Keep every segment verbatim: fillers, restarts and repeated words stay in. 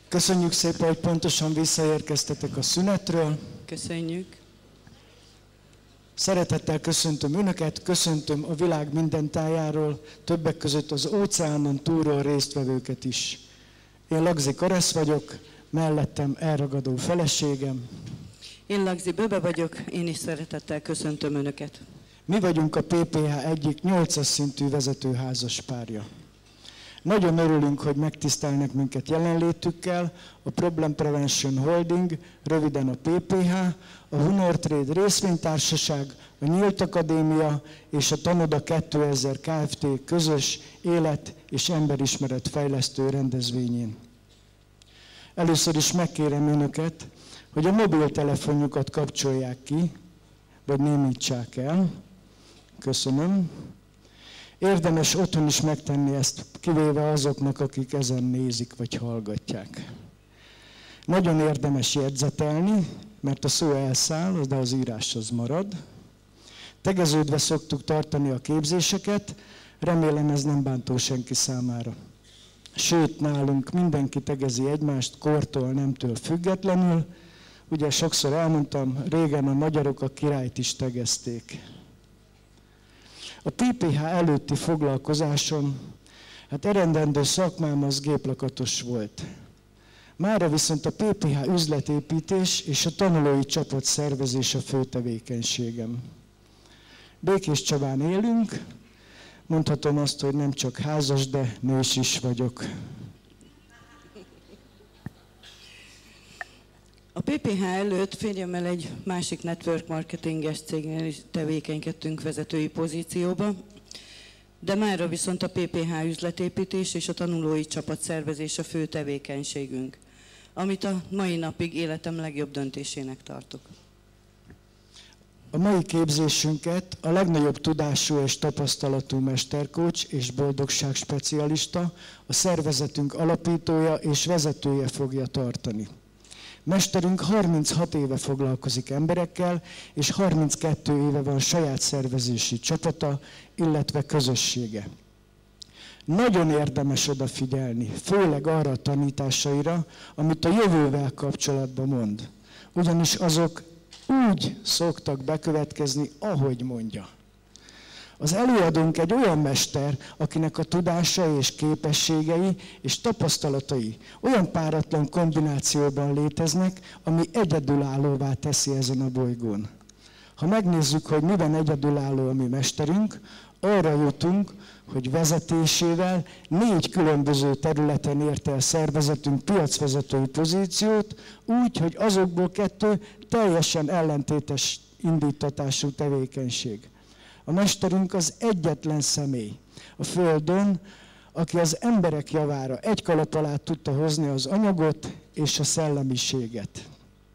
Köszönjük szépen, hogy pontosan visszaérkeztetek a szünetről. Köszönjük. Szeretettel köszöntöm Önöket, köszöntöm a világ minden tájáról, többek között az óceánon túlról résztvevőket is. Én Lagzi Karesz vagyok, mellettem elragadó feleségem. Én Lagzi Böbe vagyok, én is szeretettel köszöntöm Önöket. Mi vagyunk a pé pé há egyik nyolcas szintű vezetőházas párja. Nagyon örülünk, hogy megtisztelnek minket jelenlétükkel, a Problem Prevention Holding, röviden a pé pé há, a Hunor Trade részvénytársaság, a Nyílt Akadémia és a Tanoda kétezer Kft. Közös élet- és emberismeret fejlesztő rendezvényén. Először is megkérem Önöket, hogy a mobiltelefonjukat kapcsolják ki, vagy némítsák el. Köszönöm. Érdemes otthon is megtenni ezt, kivéve azoknak, akik ezen nézik vagy hallgatják. Nagyon érdemes jegyzetelni, mert a szó elszáll, de az írás az marad. Tegeződve szoktuk tartani a képzéseket, remélem ez nem bántó senki számára. Sőt, nálunk mindenki tegezi egymást kortól, nemtől függetlenül. Ugye sokszor elmondtam, régen a magyarok a királyt is tegezték. A pé pé há előtti foglalkozásom, hát eredendő szakmám az géplakatos volt. Mára viszont a pé pé há üzletépítés és a tanulói csapat szervezés a fő tevékenységem. Békés Csabán élünk, mondhatom azt, hogy nem csak házas, de nős is vagyok. A pé pé há előtt férjemmel egy másik network marketinges cégnél is tevékenykedtünk vezetői pozícióba, de mára viszont a pé pé há üzletépítés és a tanulói csapat szervezés a fő tevékenységünk, amit a mai napig életem legjobb döntésének tartok. A mai képzésünket a legnagyobb tudású és tapasztalatú mestercoach és boldogságspecialista, a szervezetünk alapítója és vezetője fogja tartani. Mesterünk harminchat éve foglalkozik emberekkel, és harminckettő éve van saját szervezési csapata, illetve közössége. Nagyon érdemes odafigyelni, főleg arra a tanításaira, amit a jövővel kapcsolatban mond. Ugyanis azok úgy szoktak bekövetkezni, ahogy mondja. Az előadónk egy olyan mester, akinek a tudása és képességei és tapasztalatai olyan páratlan kombinációban léteznek, ami egyedülállóvá teszi ezen a bolygón. Ha megnézzük, hogy miben egyedülálló a mi mesterünk, arra jutunk, hogy vezetésével négy különböző területen érte el szervezetünk piacvezetői pozíciót, úgy, hogy azokból kettő teljesen ellentétes indítatású tevékenység. A mesterünk az egyetlen személy a Földön, aki az emberek javára egy kalap alá tudta hozni az anyagot és a szellemiséget.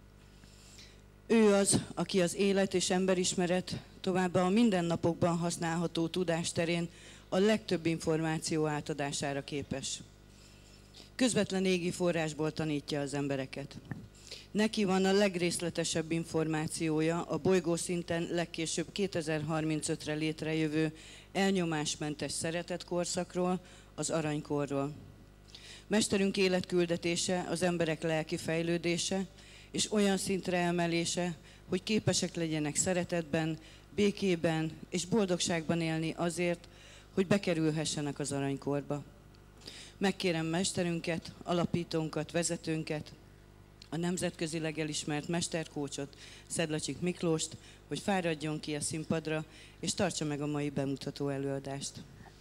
Ő az, aki az élet és emberismeret, továbbá a mindennapokban használható tudásterén a legtöbb információ átadására képes. Közvetlen égi forrásból tanítja az embereket. Neki van a legrészletesebb információja a bolygószinten legkésőbb kétezer-harmincötre létrejövő elnyomásmentes szeretetkorszakról, az aranykorról. Mesterünk életküldetése az emberek lelki fejlődése és olyan szintre emelése, hogy képesek legyenek szeretetben, békében és boldogságban élni azért, hogy bekerülhessenek az aranykorba. Megkérem mesterünket, alapítónkat, vezetőnket, a nemzetközileg elismert mesterkócsot, Szedlacsik Miklóst, hogy fáradjon ki a színpadra, és tartsa meg a mai bemutató előadást.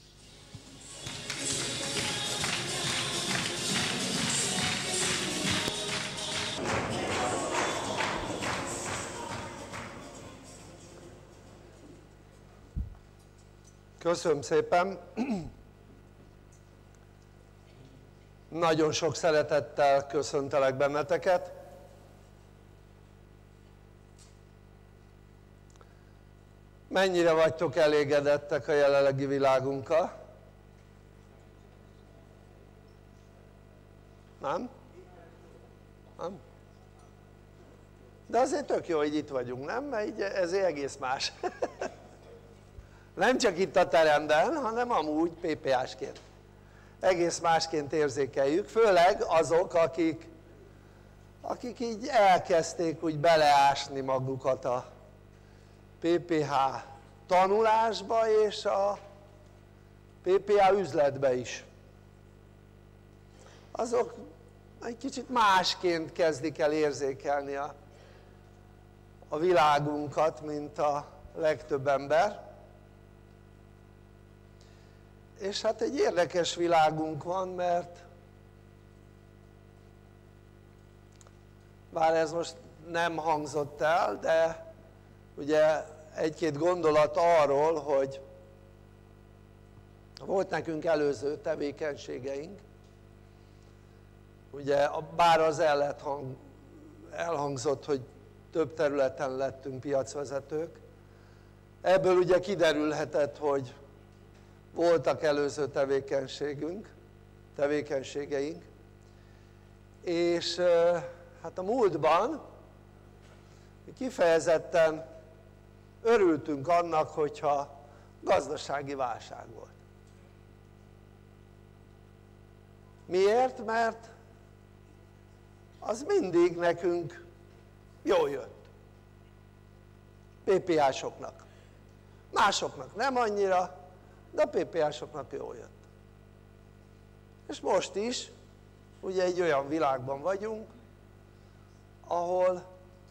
Köszönöm szépen! Nagyon sok szeretettel köszöntelek benneteket. Mennyire vagytok elégedettek a jelenlegi világunkkal? Nem? Nem? De azért tök jó, hogy itt vagyunk, nem? Mert így ez egész más. Nem csak itt a teremben, hanem amúgy pé pé hásként. egész másként érzékeljük, főleg azok, akik, akik így elkezdték úgy beleásni magukat a pé pé há tanulásba és a pé pé há üzletbe is. Azok egy kicsit másként kezdik el érzékelni a, a világunkat, mint a legtöbb ember. És hát egy érdekes világunk van, mert bár ez most nem hangzott el, de ugye egy-két gondolat arról, hogy volt nekünk előző tevékenységeink, ugye bár az el lett hang, elhangzott, hogy több területen lettünk piacvezetők, ebből ugye kiderülhetett, hogy voltak előző tevékenységünk, tevékenységeink, és hát a múltban kifejezetten örültünk annak, hogyha gazdasági válság volt. Miért? Mert az mindig nekünk jól jött. pé pé há-soknak. Másoknak nem annyira, de a pé pé há-soknak jól jött. És most is ugye egy olyan világban vagyunk, ahol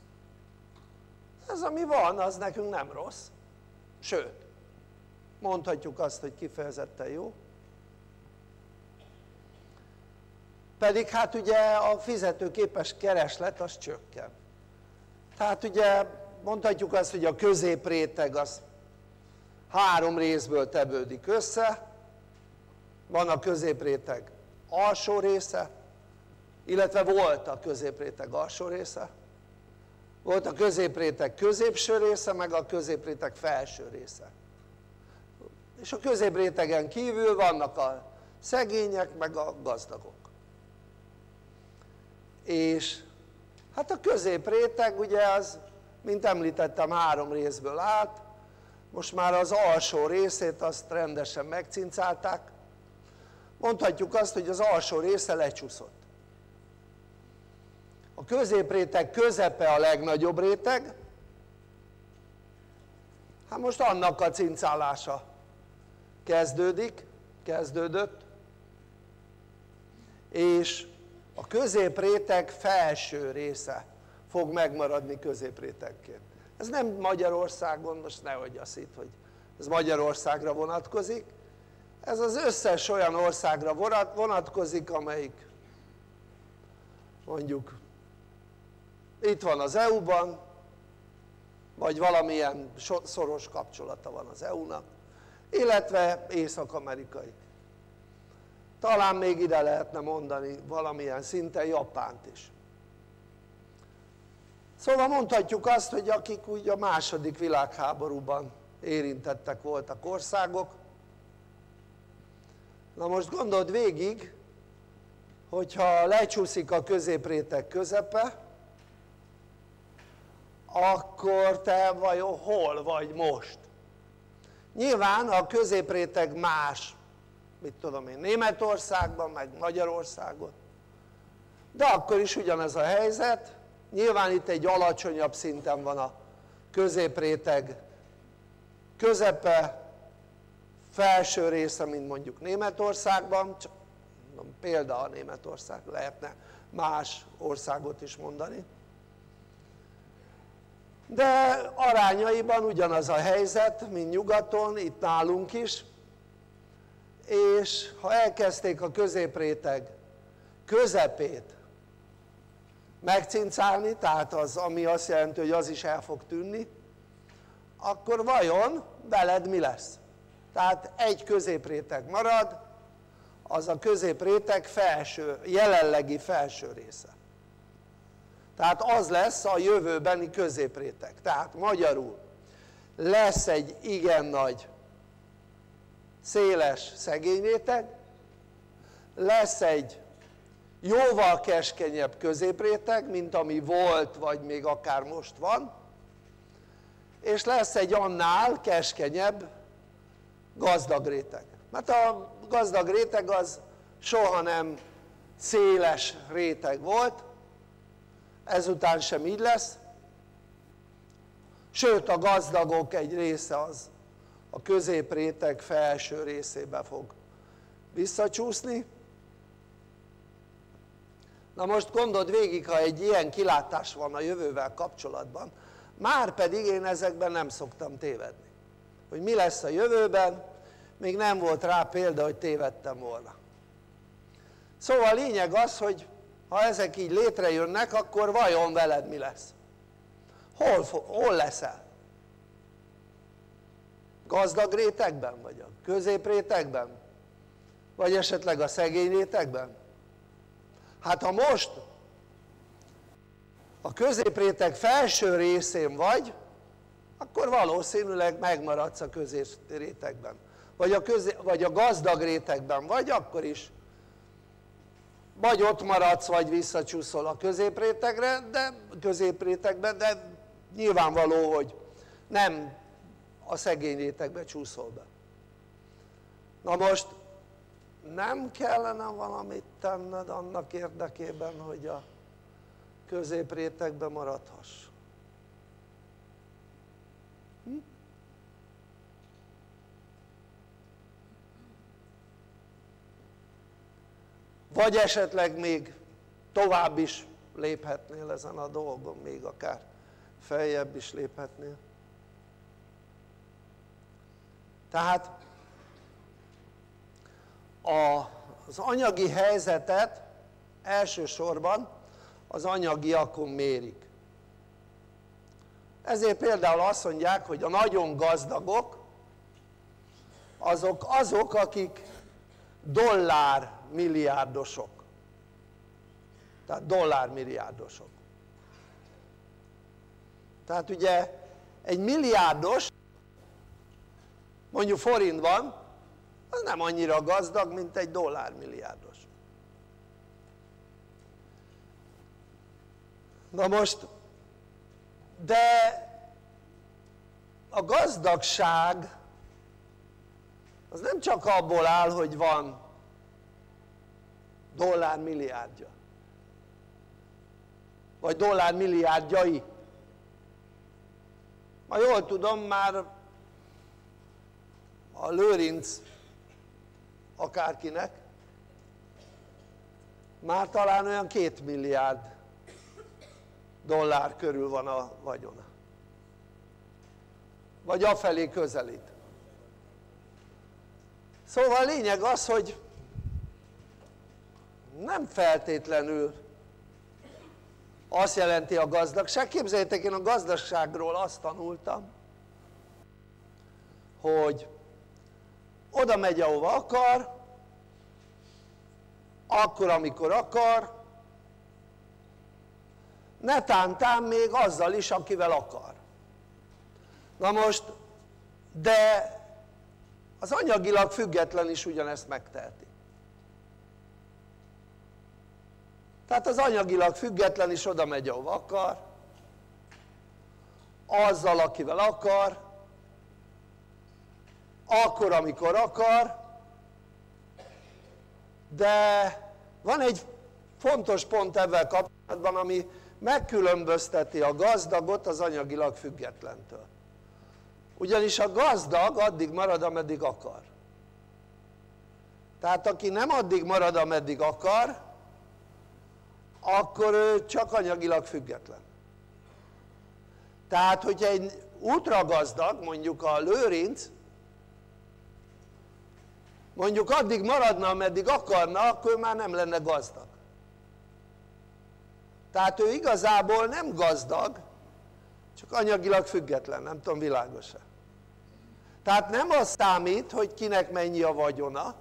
ez, ami van, az nekünk nem rossz, sőt, mondhatjuk azt, hogy kifejezetten jó, pedig hát ugye a fizetőképes kereslet az csökken. Tehát ugye mondhatjuk azt, hogy a középréteg az három részből tevődik össze, van a középréteg alsó része, illetve volt a középréteg alsó része, volt a középréteg középső része, meg a középréteg felső része. És a középrétegen kívül vannak a szegények, meg a gazdagok. És hát a középréteg ugye az, mint említettem, három részből állt, most már az alsó részét azt rendesen megcincálták, mondhatjuk azt, hogy az alsó része lecsúszott. A középréteg közepe a legnagyobb réteg, hát most annak a cincálása kezdődik, kezdődött, és a középréteg felső része fog megmaradni középrétegként. Ez nem Magyarországon, most nehogy azt hitt, hogy ez Magyarországra vonatkozik, ez az összes olyan országra vonatkozik, amelyik mondjuk itt van az é u-ban, vagy valamilyen szoros kapcsolata van az é u-nak, illetve észak-amerikai. Talán még ide lehetne mondani valamilyen szinten Japánt is. Szóval mondhatjuk azt, hogy akik úgy a második világháborúban érintettek voltak országok, na most gondold végig, hogyha lecsúszik a középréteg közepe, akkor te vajon hol vagy most? Nyilván a középréteg más, mit tudom én, Németországban, meg Magyarországon, de akkor is ugyanez a helyzet, nyilván itt egy alacsonyabb szinten van a középréteg közepe, felső része, mint mondjuk Németországban, csak példa a Németország, lehetne más országot is mondani, de arányaiban ugyanaz a helyzet, mint nyugaton, itt nálunk is, és ha elkezdték a középréteg közepét megcincálni, tehát az, ami azt jelenti, hogy az is el fog tűnni, akkor vajon veled mi lesz? Tehát egy középréteg marad, az a középréteg felső, jelenlegi felső része. Tehát az lesz a jövőbeni középréteg. Tehát magyarul lesz egy igen nagy, széles szegényréteg, lesz egy jóval keskenyebb középréteg, mint ami volt, vagy még akár most van, és lesz egy annál keskenyebb gazdag réteg. Mert a gazdag réteg az soha nem széles réteg volt, ezután sem így lesz, sőt a gazdagok egy része az a középréteg felső részébe fog visszacsúszni. Na most gondold végig, ha egy ilyen kilátás van a jövővel kapcsolatban, már pedig én ezekben nem szoktam tévedni. Hogy mi lesz a jövőben, még nem volt rá példa, hogy tévedtem volna. Szóval a lényeg az, hogy ha ezek így létrejönnek, akkor vajon veled mi lesz? Hol, hol leszel? Gazdag rétegben? Vagy a középrétegben? Vagy esetleg a szegény rétegben? Hát ha most a középréteg felső részén vagy, akkor valószínűleg megmaradsz a középrétegben. Vagy a, közé, vagy a gazdag rétegben vagy, akkor is vagy ott maradsz, vagy visszacsúszol a középrétegre, de középrétegben, de nyilvánvaló, hogy nem a szegény rétegbe csúszol be. Na most nem kellene valamit tenned annak érdekében, hogy a középrétegbe maradhass? Hm? Vagy esetleg még tovább is léphetnél ezen a dolgon, még akár feljebb is léphetnél. Tehát az anyagi helyzetet elsősorban az anyagiakon mérik. Ezért például azt mondják, hogy a nagyon gazdagok azok azok, akik dollár milliárdosok. Tehát dollármilliárdosok. Tehát ugye egy milliárdos, mondjuk forintban, az nem annyira gazdag, mint egy dollármilliárdos. Na most, de a gazdagság az nem csak abból áll, hogy van dollármilliárdja, vagy dollármilliárdjai. Ha jól tudom, már a Lőrinc akárkinek már talán olyan két milliárd dollár körül van a vagyona, vagy afelé közelít. Szóval a lényeg az, hogy nem feltétlenül azt jelenti a gazdagság. Képzeljétek, én a gazdagságról azt tanultam, hogy oda megy, ahova akar, akkor, amikor akar, netántán még azzal is, akivel akar. Na most, de az anyagilag független is ugyanezt megteheti. Tehát az anyagilag független is oda megy, ahova akar, azzal, akivel akar, akkor, amikor akar, de van egy fontos pont ebben kapcsolatban, ami megkülönbözteti a gazdagot az anyagilag függetlentől. Ugyanis a gazdag addig marad, ameddig akar. Tehát aki nem addig marad, ameddig akar, akkor ő csak anyagilag független. Tehát, hogyha egy ultragazdag, mondjuk a Lőrinc, mondjuk addig maradna, ameddig akarna, akkor ő már nem lenne gazdag. Tehát ő igazából nem gazdag, csak anyagilag független, nem tudom, világos-e. Tehát nem az számít, hogy kinek mennyi a vagyona,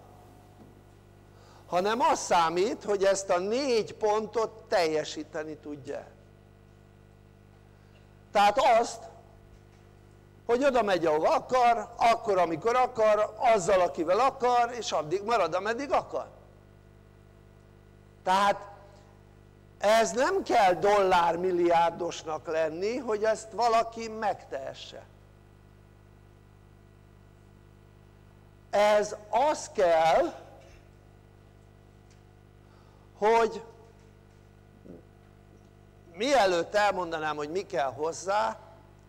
hanem az számít, hogy ezt a négy pontot teljesíteni tudja. Tehát azt, hogy oda megy, ahova akar, akkor, amikor akar, azzal, akivel akar, és addig marad, ameddig akar. Tehát ez nem kell dollármilliárdosnak lenni, hogy ezt valaki megtehesse. Ez az kell, hogy mielőtt elmondanám, hogy mi kell hozzá,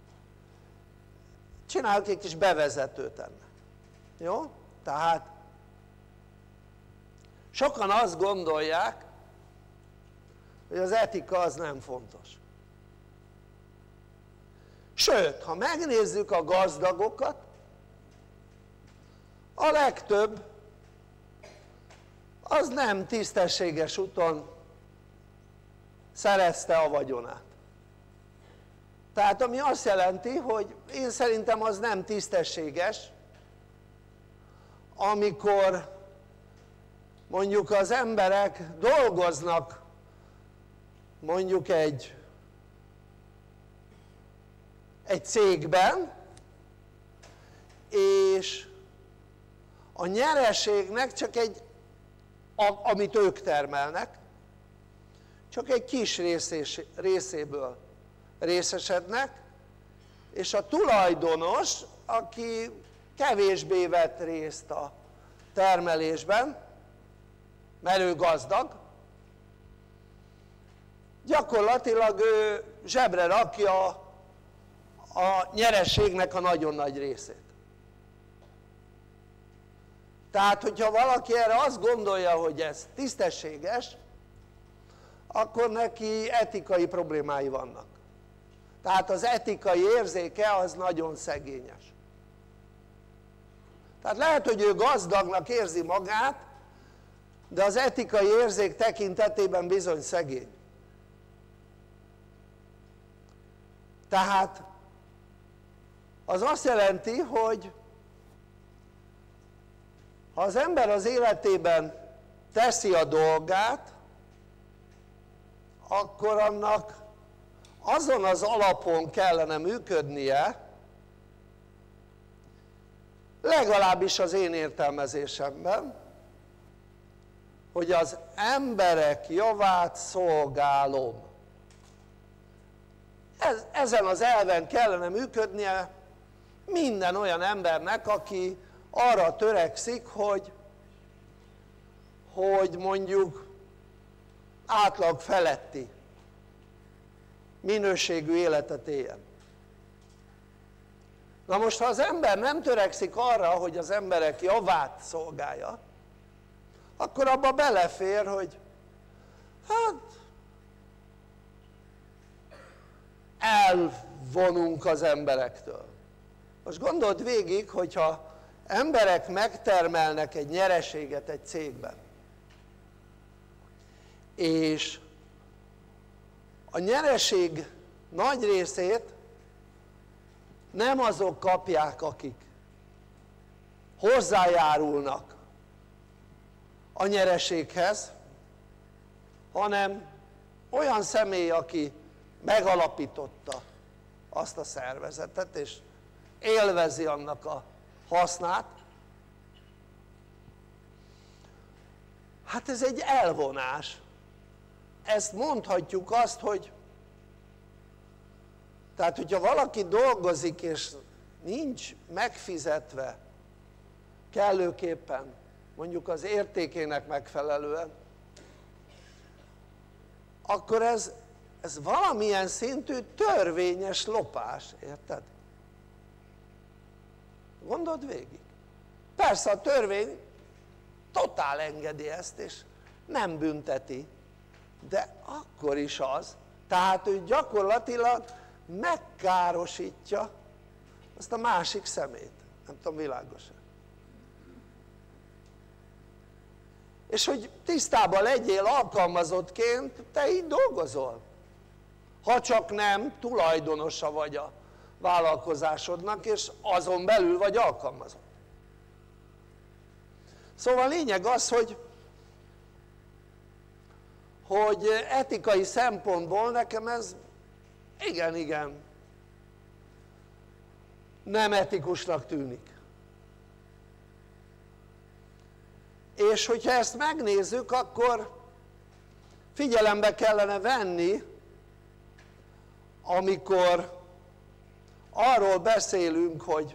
csinálok egy kis bevezetőt ennek. Jó? Tehát sokan azt gondolják, hogy az etika az nem fontos. Sőt, ha megnézzük a gazdagokat, a legtöbb az nem tisztességes úton szerezte a vagyonát. Tehát ami azt jelenti, hogy én szerintem az nem tisztességes, amikor mondjuk az emberek dolgoznak mondjuk egy, egy cégben, és a nyereségnek csak egy, a, amit ők termelnek, csak egy kis részés, részéből részesednek, és a tulajdonos, aki kevésbé vett részt a termelésben, mert ő gazdag, gyakorlatilag ő zsebre rakja a nyereségnek a nagyon nagy részét. Tehát, hogyha valaki erre azt gondolja, hogy ez tisztességes, akkor neki etikai problémái vannak. Tehát az etikai érzéke az nagyon szegényes. Tehát lehet, hogy ő gazdagnak érzi magát, de az etikai érzék tekintetében bizony szegény. Tehát az azt jelenti, hogy ha az ember az életében teszi a dolgát, akkor annak azon az alapon kellene működnie, legalábbis az én értelmezésemben, hogy az emberek javát szolgálom. Ez, ezen az elven kellene működnie minden olyan embernek, aki arra törekszik, hogy, hogy mondjuk átlag feletti minőségű életet éljen. Na most, ha az ember nem törekszik arra, hogy az emberek javát szolgálja, akkor abba belefér, hogy hát elvonunk az emberektől. Most gondold végig, hogyha emberek megtermelnek egy nyereséget egy cégben, és a nyereség nagy részét nem azok kapják, akik hozzájárulnak a nyereséghez, hanem olyan személy, aki megalapította azt a szervezetet, és élvezi annak a hasznát. Hát ez egy elvonás. Ezt mondhatjuk azt, hogy tehát, hogyha valaki dolgozik, és nincs megfizetve kellőképpen, mondjuk az értékének megfelelően, akkor ez, ez valamilyen szintű törvényes lopás, érted? Gondold végig. Persze a törvény totál engedi ezt, és nem bünteti, de akkor is az, tehát ő gyakorlatilag megkárosítja azt a másik szemét. Nem tudom, világos-e? És hogy tisztában legyél alkalmazottként, te így dolgozol. Ha csak nem tulajdonosa vagy a vállalkozásodnak, és azon belül vagy alkalmazott. Szóval a lényeg az, hogy hogy etikai szempontból nekem ez igen, igen nem etikusnak tűnik. És hogyha ezt megnézzük, akkor figyelembe kellene venni, amikor arról beszélünk, hogy,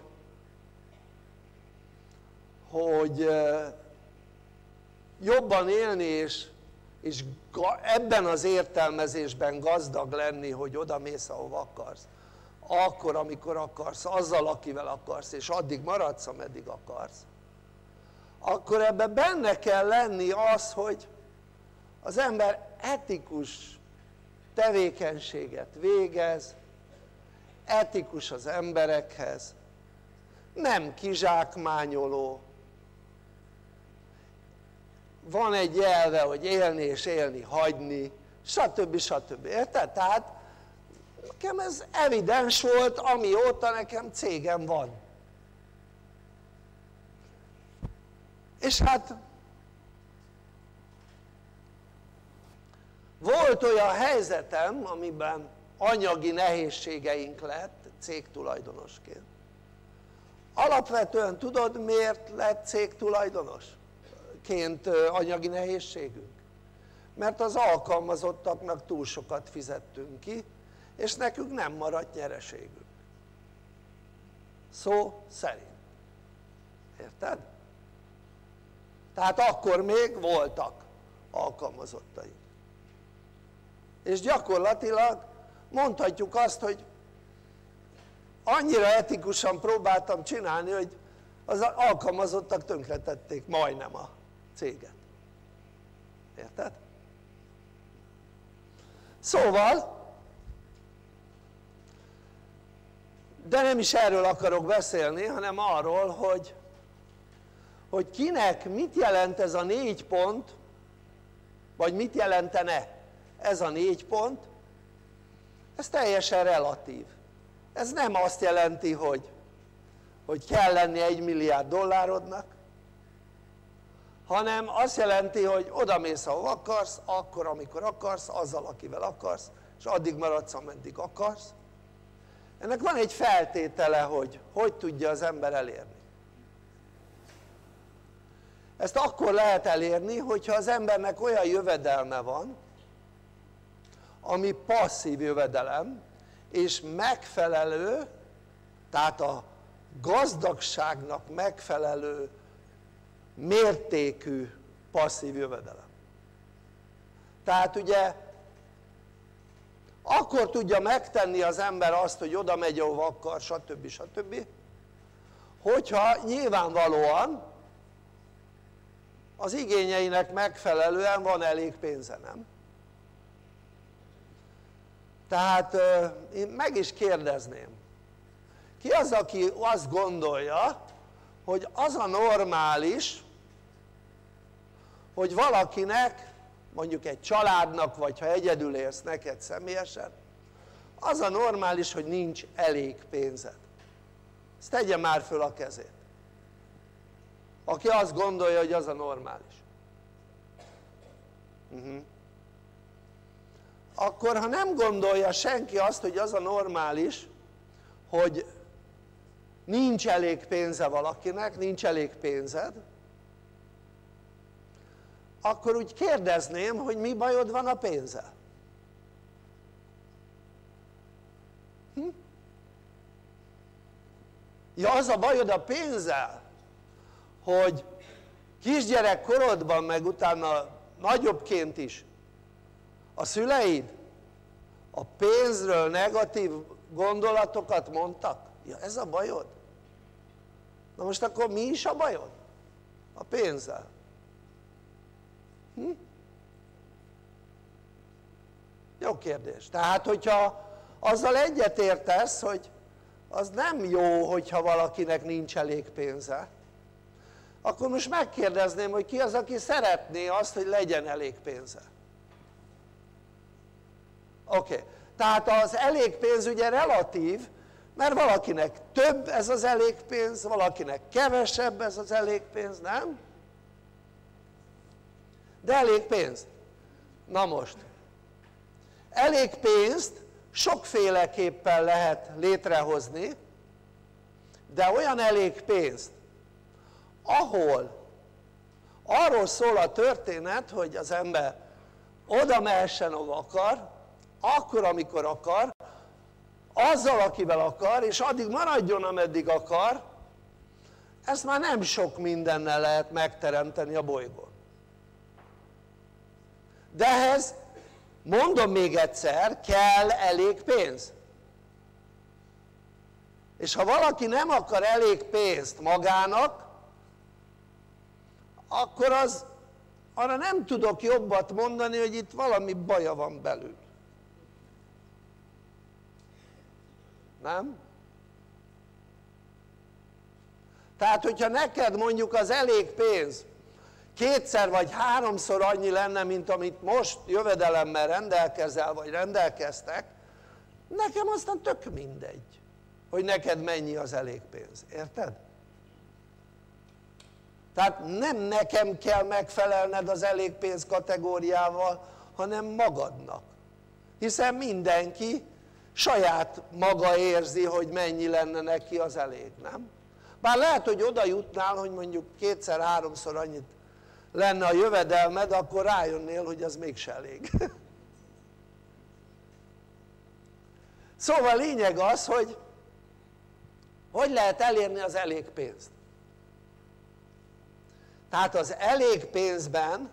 hogy jobban élni és és ebben az értelmezésben gazdag lenni, hogy oda mész, ahova akarsz, akkor, amikor akarsz, azzal, akivel akarsz, és addig maradsz, ameddig akarsz, akkor ebben benne kell lenni az, hogy az ember etikus tevékenységet végez, etikus az emberekhez, nem kizsákmányoló, van egy elve, hogy élni és élni hagyni, stb. stb. Érted? Tehát nekem ez evidens volt, amióta nekem cégem van. És hát volt olyan helyzetem, amiben anyagi nehézségeink lett cégtulajdonosként. Alapvetően tudod, miért lett cégtulajdonosként anyagi nehézségünk? Mert az alkalmazottaknak túl sokat fizettünk ki, és nekünk nem maradt nyereségünk. Szó szerint. Érted? Tehát akkor még voltak alkalmazottaink. És gyakorlatilag mondhatjuk azt, hogy annyira etikusan próbáltam csinálni, hogy az alkalmazottak tönkretették majdnem a céget. Érted? Szóval, de nem is erről akarok beszélni, hanem arról, hogy, hogy kinek mit jelent ez a négy pont, vagy mit jelentene ez a négy pont, ez teljesen relatív. Ez nem azt jelenti, hogy, hogy kell lenni egy milliárd dollárodnak, hanem azt jelenti, hogy oda mész, ahol akarsz, akkor, amikor akarsz, azzal, akivel akarsz, és addig maradsz, ameddig akarsz. Ennek van egy feltétele, hogy hogy tudja az ember elérni. Ezt akkor lehet elérni, hogyha az embernek olyan jövedelme van, ami passzív jövedelem, és megfelelő, tehát a gazdagságnak megfelelő mértékű passzív jövedelem. Tehát ugye akkor tudja megtenni az ember azt, hogy oda megy, ahova akar, stb. stb. Hogyha nyilvánvalóan az igényeinek megfelelően van elég pénze, nem? Tehát én meg is kérdezném, ki az, aki azt gondolja, hogy az a normális, hogy valakinek, mondjuk egy családnak, vagy ha egyedül élsz neked személyesen, az a normális, hogy nincs elég pénzed. Ezt tegye már föl a kezét. Aki azt gondolja, hogy az a normális. Uh-huh. Akkor ha nem gondolja senki azt, hogy az a normális, hogy nincs elég pénze valakinek, nincs elég pénzed, akkor úgy kérdezném, hogy mi bajod van a pénzzel? Hm? Ja, az a bajod a pénzzel, hogy kisgyerek korodban, meg utána nagyobbként is a szüleid a pénzről negatív gondolatokat mondtak? Ja, ez a bajod? Na most akkor mi is a bajod? A pénzzel. Hm? Jó kérdés. Tehát, hogyha azzal egyetértesz, hogy az nem jó, hogyha valakinek nincs elég pénze, akkor most megkérdezném, hogy ki az, aki szeretné azt, hogy legyen elég pénze. Oké. Okay. Tehát az elég pénz ugye relatív, mert valakinek több ez az elég pénz, valakinek kevesebb ez az elég pénz, nem? De elég pénz. Na most, elég pénzt sokféleképpen lehet létrehozni, de olyan elég pénzt, ahol arról szól a történet, hogy az ember oda mehessen, ahova akar, akkor, amikor akar, azzal, akivel akar, és addig maradjon, ameddig akar, ezt már nem sok mindennel lehet megteremteni a bolygón. De ehhez, mondom még egyszer, kell elég pénz. És ha valaki nem akar elég pénzt magának, akkor az, arra nem tudok jobbat mondani, hogy itt valami baja van belül. Nem? Tehát, hogyha neked mondjuk az elég pénz kétszer vagy háromszor annyi lenne, mint amit most jövedelemmel rendelkezel, vagy rendelkeztek, nekem aztán tök mindegy, hogy neked mennyi az elég pénz, érted? Tehát nem nekem kell megfelelned az elég pénz kategóriával, hanem magadnak, hiszen mindenki saját maga érzi, hogy mennyi lenne neki az elég, nem? Bár lehet, hogy oda jutnál, hogy mondjuk kétszer-háromszor annyit lenne a jövedelmed, akkor rájönnél, hogy az mégse elég. Szóval a lényeg az, hogy hogy lehet elérni az elég pénzt. Tehát az elég pénzben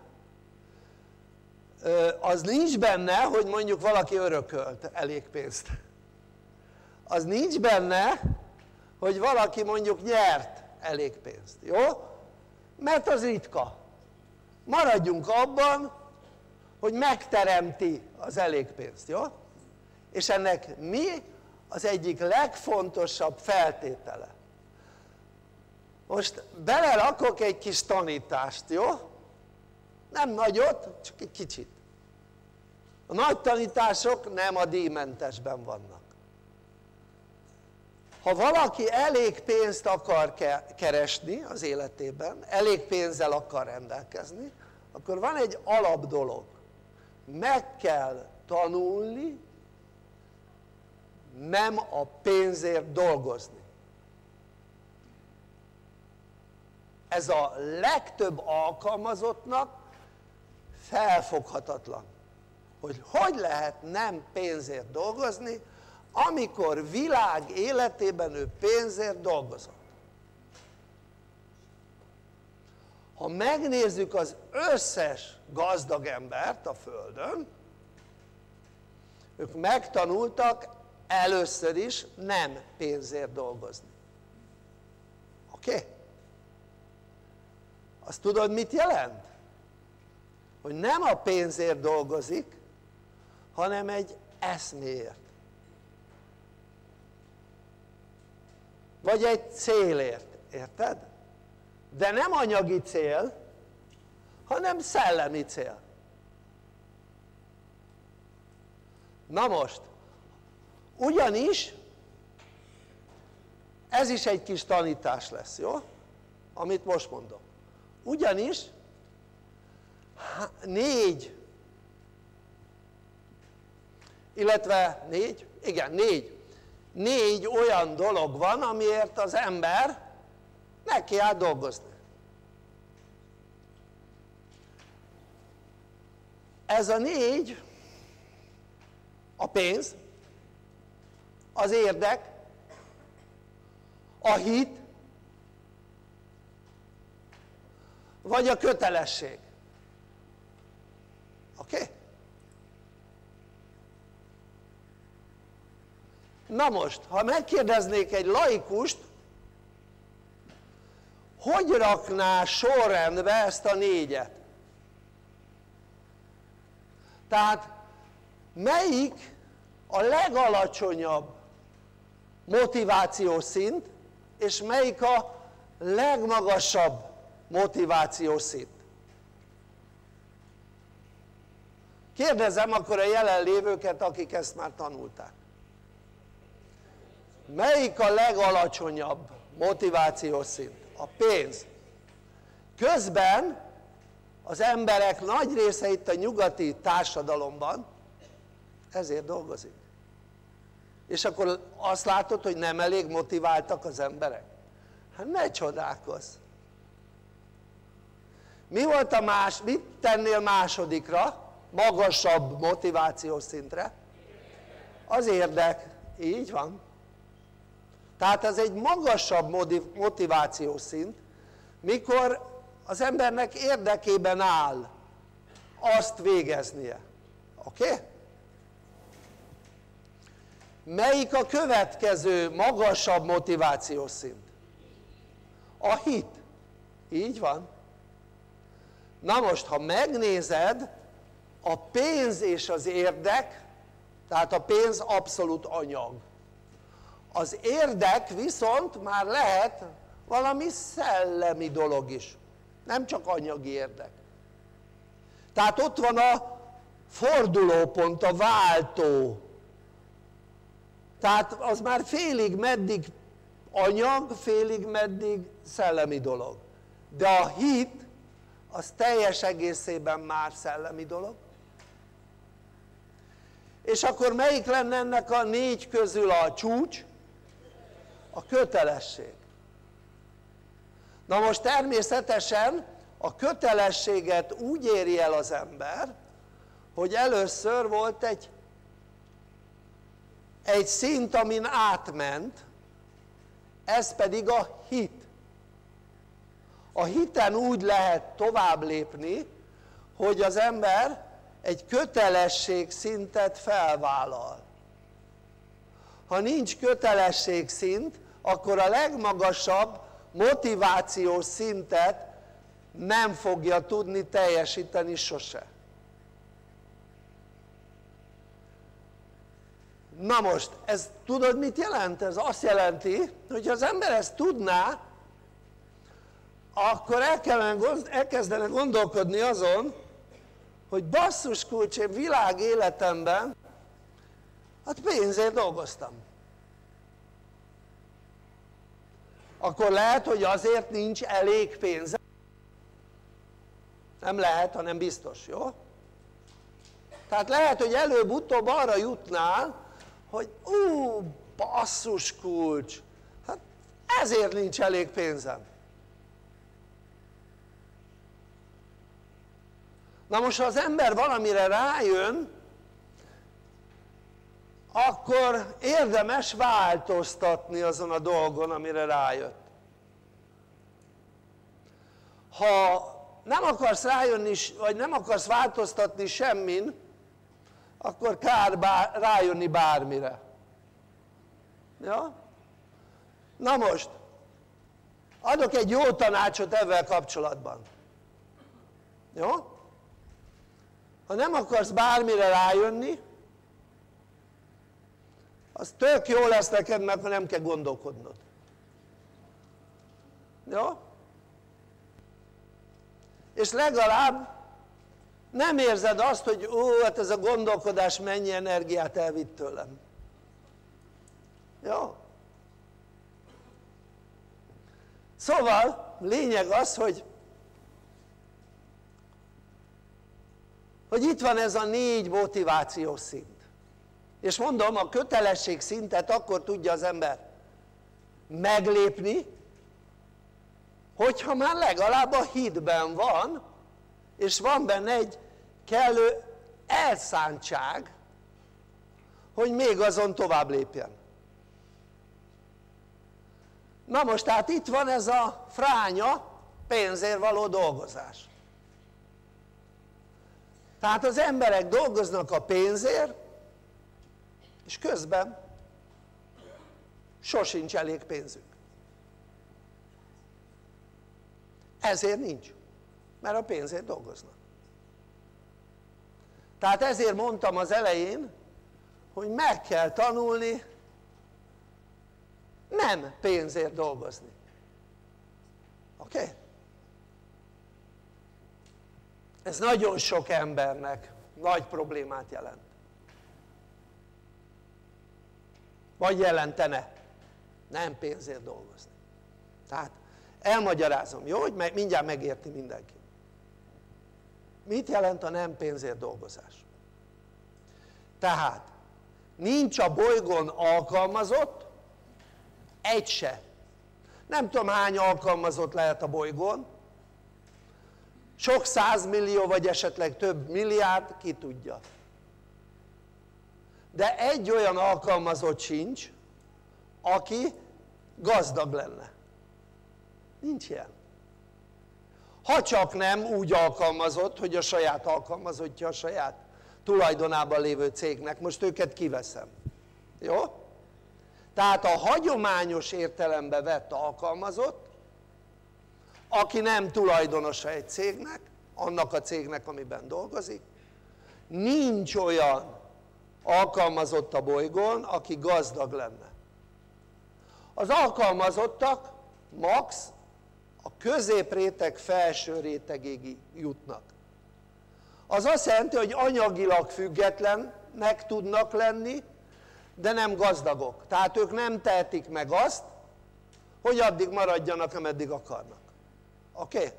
az nincs benne, hogy mondjuk valaki örökölt elég pénzt. Az nincs benne, hogy valaki mondjuk nyert elég pénzt, jó? Mert az ritka. Maradjunk abban, hogy megteremti az elég pénzt, jó? És ennek mi az egyik legfontosabb feltétele? Most belerakok egy kis tanítást, jó? Nem nagyot, csak egy kicsit. A nagy tanítások nem a díjmentesben vannak. Ha valaki elég pénzt akar keresni az életében, elég pénzzel akar rendelkezni, akkor van egy alap dolog. Meg kell tanulni nem a pénzért dolgozni. Ez a legtöbb alkalmazottnak felfoghatatlan, hogy hogy lehet nem pénzért dolgozni, amikor világ életében ő pénzért dolgozott. Ha megnézzük az összes gazdag embert a Földön, ők megtanultak először is nem pénzért dolgozni. Oké? Okay? Azt tudod, mit jelent? Hogy nem a pénzért dolgozik, hanem egy eszméért. Vagy egy célért, érted? De nem anyagi cél, hanem szellemi cél. Na most, ugyanis ez is egy kis tanítás lesz, jó? Amit most mondok. Ugyanis négy, illetve négy, igen, négy, négy olyan dolog van, amiért az ember neki áll dolgozni. Ez a négy, a pénz, az érdek, a hit, vagy a kötelesség. Oké? Okay? Na most, ha megkérdeznék egy laikust, hogy rakná sorrendbe ezt a négyet? Tehát melyik a legalacsonyabb motivációs szint, és melyik a legmagasabb motivációs szint? Kérdezem akkor a jelenlévőket, akik ezt már tanulták. Melyik a legalacsonyabb motivációs szint? A pénz. Közben az emberek nagy része itt a nyugati társadalomban ezért dolgozik. És akkor azt látod, hogy nem elég motiváltak az emberek? Hát ne csodálkozz! Mi volt a más, mit tennél másodikra, magasabb motivációs szintre? Az érdek, így van. Tehát ez egy magasabb motivációs szint, mikor az embernek érdekében áll azt végeznie. Oké? Okay? Melyik a következő magasabb motivációs szint? A hit. Így van. Na most, ha megnézed, a pénz és az érdek, tehát a pénz abszolút anyag. Az érdek viszont már lehet valami szellemi dolog is, nem csak anyagi érdek. Tehát ott van a fordulópont, a váltó. Tehát az már félig meddig anyag, félig meddig szellemi dolog. De a hit az teljes egészében már szellemi dolog. És akkor melyik lenne ennek a négy közül a csúcs? A kötelesség. Na most természetesen a kötelességet úgy éri el az ember, hogy először volt egy, egy szint, amin átment, ez pedig a hit. A hiten úgy lehet tovább lépni, hogy az ember egy kötelességszintet felvállal. Ha nincs kötelességszint, akkor a legmagasabb motivációs szintet nem fogja tudni teljesíteni sose. Na most, ez tudod mit jelent? Ez azt jelenti, hogy ha az ember ezt tudná, akkor elkezdene gondolkodni azon, hogy basszus kulcs, én világ életemben hát pénzért dolgoztam. Akkor lehet, hogy azért nincs elég pénze. Nem lehet, hanem biztos, jó? Tehát lehet, hogy előbb-utóbb arra jutnál, hogy ú, basszus kulcs, hát ezért nincs elég pénzem. Na most, ha az ember valamire rájön, akkor érdemes változtatni azon a dolgon, amire rájött. Ha nem akarsz rájönni, vagy nem akarsz változtatni semmin, akkor kár bár, rájönni bármire. Ja? Na most, adok egy jó tanácsot ezzel kapcsolatban. Jó? Ha nem akarsz bármire rájönni, az tök jó lesz neked, mert nem kell gondolkodnod. Jó? És legalább nem érzed azt, hogy ó, hát ez a gondolkodás mennyi energiát elvitt tőlem. Jó? Szóval lényeg az, hogy hogy itt van ez a négy motivációs szint. És mondom, a kötelesség szintet akkor tudja az ember meglépni, hogyha már legalább a hitben van, és van benne egy kellő elszántság, hogy még azon tovább lépjen. Na most, tehát itt van ez a fránya pénzért való dolgozás. Tehát az emberek dolgoznak a pénzért, és közben sosincs elég pénzük. Ezért nincs, mert a pénzért dolgoznak. Tehát ezért mondtam az elején, hogy meg kell tanulni nem pénzért dolgozni. Oké? Okay? Ez nagyon sok embernek nagy problémát jelent. Vagy jelentene nem pénzért dolgozni. Tehát elmagyarázom, jó? Hogy meg, mindjárt megérti mindenki. Mit jelent a nem pénzért dolgozás? Tehát nincs a bolygón alkalmazott, egy se. Nem tudom hány alkalmazott lehet a bolygón, sok százmillió vagy esetleg több milliárd, ki tudja. De egy olyan alkalmazott sincs, aki gazdag lenne. Nincs ilyen. Ha csak nem úgy alkalmazott, hogy a saját alkalmazottja a saját tulajdonában lévő cégnek, most őket kiveszem, jó? Tehát a hagyományos értelembe vett alkalmazott, aki nem tulajdonosa egy cégnek, annak a cégnek, amiben dolgozik, nincs olyan alkalmazott a bolygón, aki gazdag lenne. Az alkalmazottak max a középréteg felső rétegéig jutnak. Az azt jelenti, hogy anyagilag függetlennek tudnak lenni, de nem gazdagok. Tehát ők nem tehetik meg azt, hogy addig maradjanak, ameddig akarnak. Oké? Okay?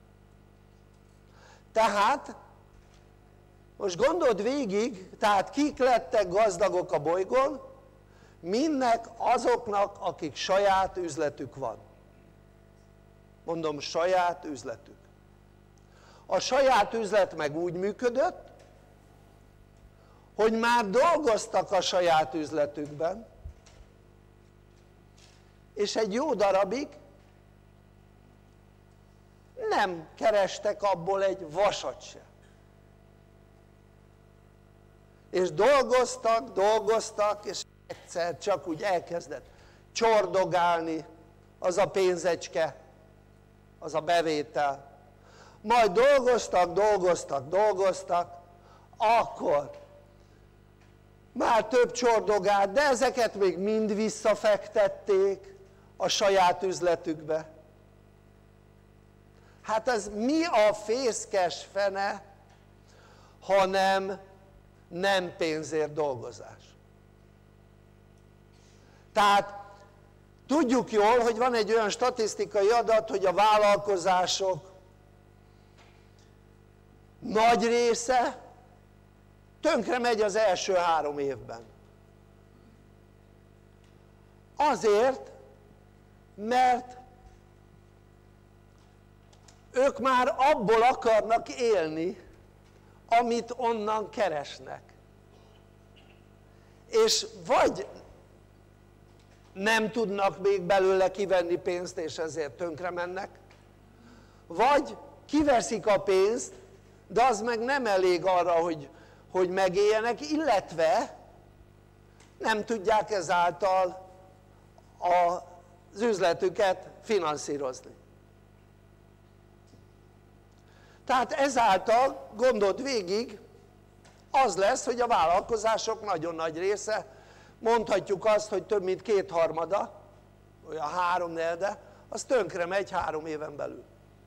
Tehát most gondold végig, tehát kik lettek gazdagok a bolygón? Mindnek azoknak, akik saját üzletük van. Mondom, saját üzletük. A saját üzlet meg úgy működött, hogy már dolgoztak a saját üzletükben, és egy jó darabig nem kerestek abból egy vasat sem. És dolgoztak, dolgoztak, és egyszer csak úgy elkezdett csordogálni az a pénzecske, az a bevétel. Majd dolgoztak, dolgoztak, dolgoztak, akkor már több csordogált, de ezeket még mind visszafektették a saját üzletükbe. Hát ez mi a fészkes fene, hanem nem pénzért dolgozás. Tehát tudjuk jól, hogy van egy olyan statisztikai adat, hogy a vállalkozások nagy része tönkre megy az első három évben. Azért, mert ők már abból akarnak élni, amit onnan keresnek. És vagy nem tudnak még belőle kivenni pénzt, és ezért tönkre mennek, vagy kiveszik a pénzt, de az meg nem elég arra, hogy, hogy megéljenek, illetve nem tudják ezáltal az üzletüket finanszírozni. Tehát ezáltal, gondold végig, az lesz, hogy a vállalkozások nagyon nagy része, mondhatjuk azt, hogy több mint kétharmada, olyan háromnegyede, az tönkre megy három éven belül.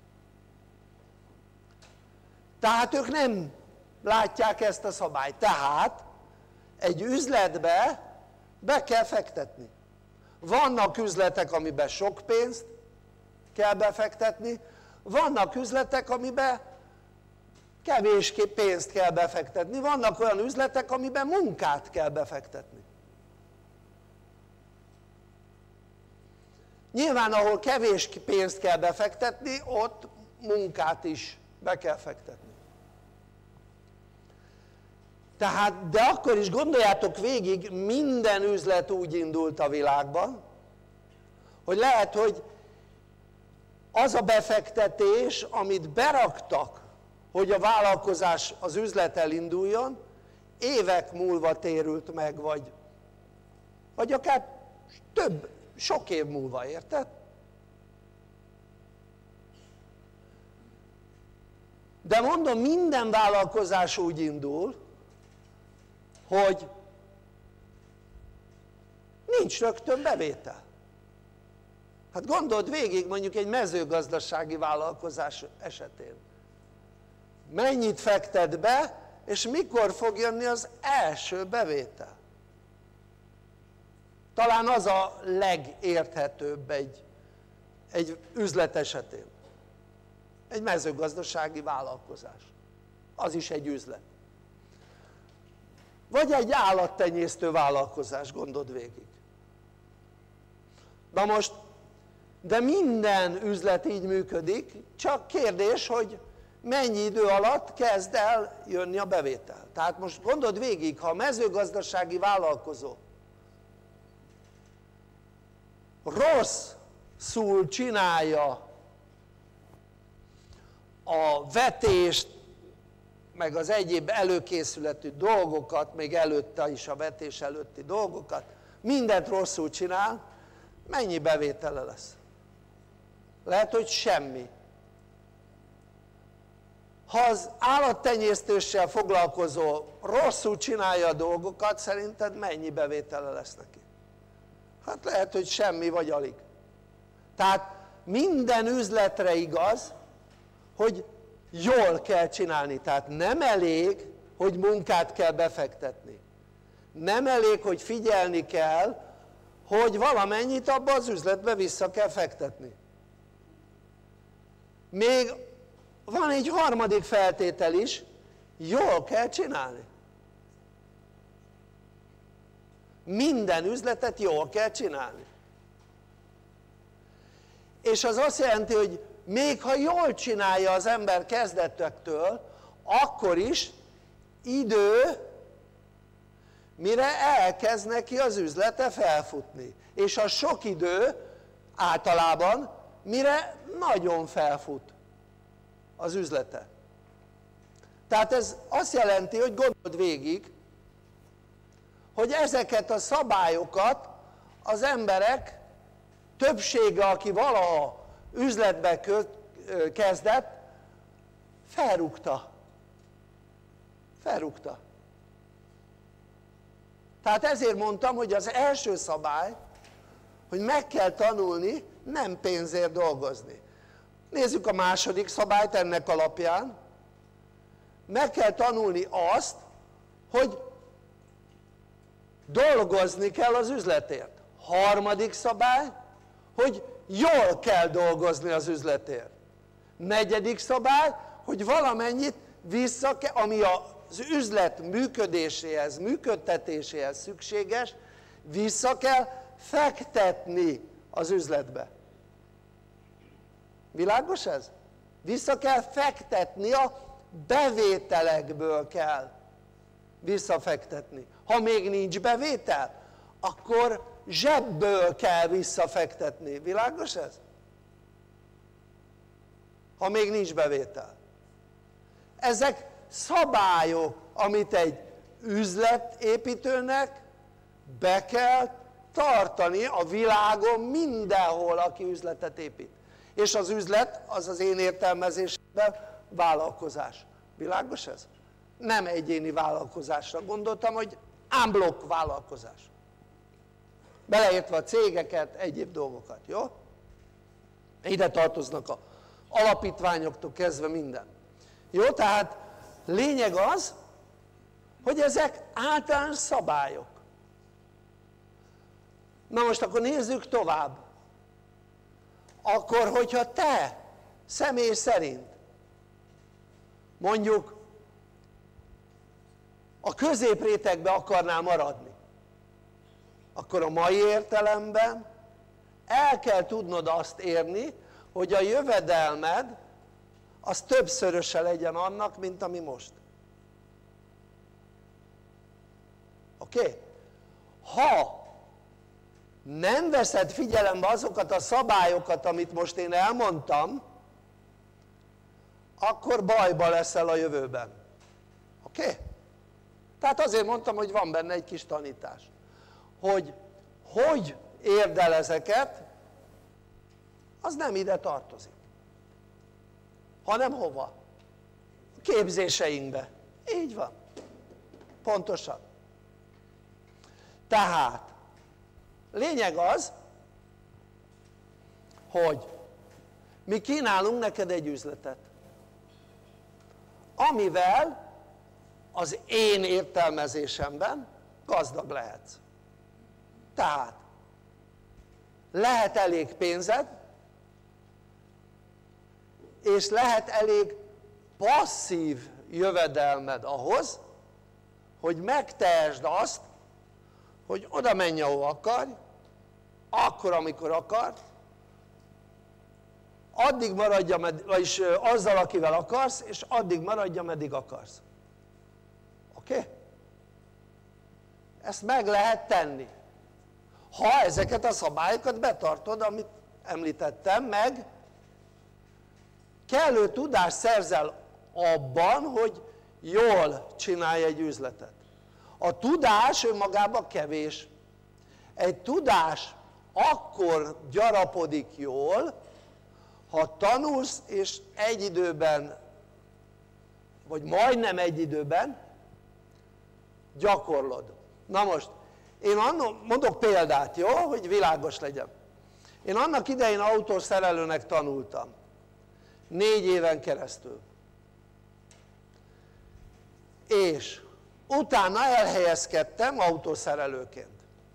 Tehát ők nem látják ezt a szabályt. Tehát egy üzletbe be kell fektetni. Vannak üzletek, amiben sok pénzt kell befektetni, vannak üzletek, amiben kevés pénzt kell befektetni, vannak olyan üzletek, amiben munkát kell befektetni. Nyilván, ahol kevés pénzt kell befektetni, ott munkát is be kell fektetni. Tehát, de akkor is gondoljátok végig, minden üzlet úgy indult a világban, hogy lehet, hogy az a befektetés, amit beraktak, hogy a vállalkozás, az üzlet elinduljon, évek múlva térült meg, vagy, vagy akár több, sok év múlva, érted? De mondom, minden vállalkozás úgy indul, hogy nincs rögtön bevétel. Hát gondold végig mondjuk egy mezőgazdasági vállalkozás esetén. Mennyit fektet be, és mikor fog jönni az első bevétel? Talán az a legérthetőbb egy, egy üzlet esetén. Egy mezőgazdasági vállalkozás. Az is egy üzlet. Vagy egy állattenyésztő vállalkozás, gondold végig. Na most, de minden üzlet így működik, csak kérdés, hogy mennyi idő alatt kezd el jönni a bevétel. Tehát most gondold végig, ha a mezőgazdasági vállalkozó rosszul csinálja a vetést, meg az egyéb előkészületű dolgokat, még előtte is a vetés előtti dolgokat, mindent rosszul csinál, mennyi bevétele lesz? Lehet, hogy semmi. Ha az állattenyésztéssel foglalkozó rosszul csinálja a dolgokat, szerinted mennyi bevétele lesz neki? Hát lehet, hogy semmi vagy alig. Tehát minden üzletre igaz, hogy jól kell csinálni. Tehát nem elég, hogy munkát kell befektetni. Nem elég, hogy figyelni kell, hogy valamennyit abba az üzletbe vissza kell fektetni. Még van egy harmadik feltétel is, jól kell csinálni. Minden üzletet jól kell csinálni. És az azt jelenti, hogy még ha jól csinálja az ember kezdetektől, akkor is idő, mire elkezd neki az üzlete felfutni. És a sok idő általában, mire nagyon felfut az üzlete. Tehát ez azt jelenti, hogy gondold végig, hogy ezeket a szabályokat az emberek többsége, aki valaha üzletbe kezdett, felrúgta. Felrúgta. Tehát ezért mondtam, hogy az első szabály, hogy meg kell tanulni nem pénzért dolgozni. Nézzük a második szabályt ennek alapján. Meg kell tanulni azt, hogy dolgozni kell az üzletért. Harmadik szabály, hogy jól kell dolgozni az üzletért. Negyedik szabály, hogy valamennyit vissza kell, ami az üzlet működéséhez, működtetéséhez szükséges, vissza kell fektetni az üzletbe. Világos ez? Vissza kell fektetni, a bevételekből kell visszafektetni. Ha még nincs bevétel, akkor zsebből kell visszafektetni. Világos ez? Ha még nincs bevétel. Ezek szabályok, amit egy üzletépítőnek be kell tartani a világon mindenhol, aki üzletet épít. És az üzlet, az az én értelmezésemben vállalkozás. Világos ez? Nem egyéni vállalkozásra gondoltam, hogy unblock vállalkozás. Beleértve a cégeket, egyéb dolgokat, jó? Ide tartoznak a alapítványoktól kezdve minden. Jó, tehát lényeg az, hogy ezek általános szabályok. Na most akkor nézzük tovább. Akkor, hogyha te személy szerint mondjuk a középrétegbe akarnál maradni, akkor a mai értelemben el kell tudnod azt érni, hogy a jövedelmed az többszöröse legyen annak, mint ami most. Oké? Okay? Ha nem veszed figyelembe azokat a szabályokat, amit most én elmondtam, akkor bajba leszel a jövőben. Oké? Okay? Tehát azért mondtam, hogy van benne egy kis tanítás. Hogy hogy érd el ezeket, az nem ide tartozik. Hanem hova? Képzéseinkbe. Így van. Pontosan. Tehát lényeg az, hogy mi kínálunk neked egy üzletet, amivel az én értelmezésemben gazdag lehetsz. Tehát lehet elég pénzed, és lehet elég passzív jövedelmed ahhoz, hogy megtehesd azt, hogy oda menj, ahol akarj, akkor, amikor akar, addig maradja, vagyis azzal, akivel akarsz, és addig maradja, meddig akarsz. Oké? Okay? Ezt meg lehet tenni. Ha ezeket a szabályokat betartod, amit említettem, meg kellő tudást szerzel abban, hogy jól csinálj egy üzletet. A tudás önmagában kevés. Egy tudás akkor gyarapodik jól, ha tanulsz és egy időben, vagy majdnem egy időben gyakorlod. Na most, én mondok példát, jó? Hogy világos legyen. Én annak idején autószerelőnek tanultam. Négy éven keresztül. És utána elhelyezkedtem autószerelőként.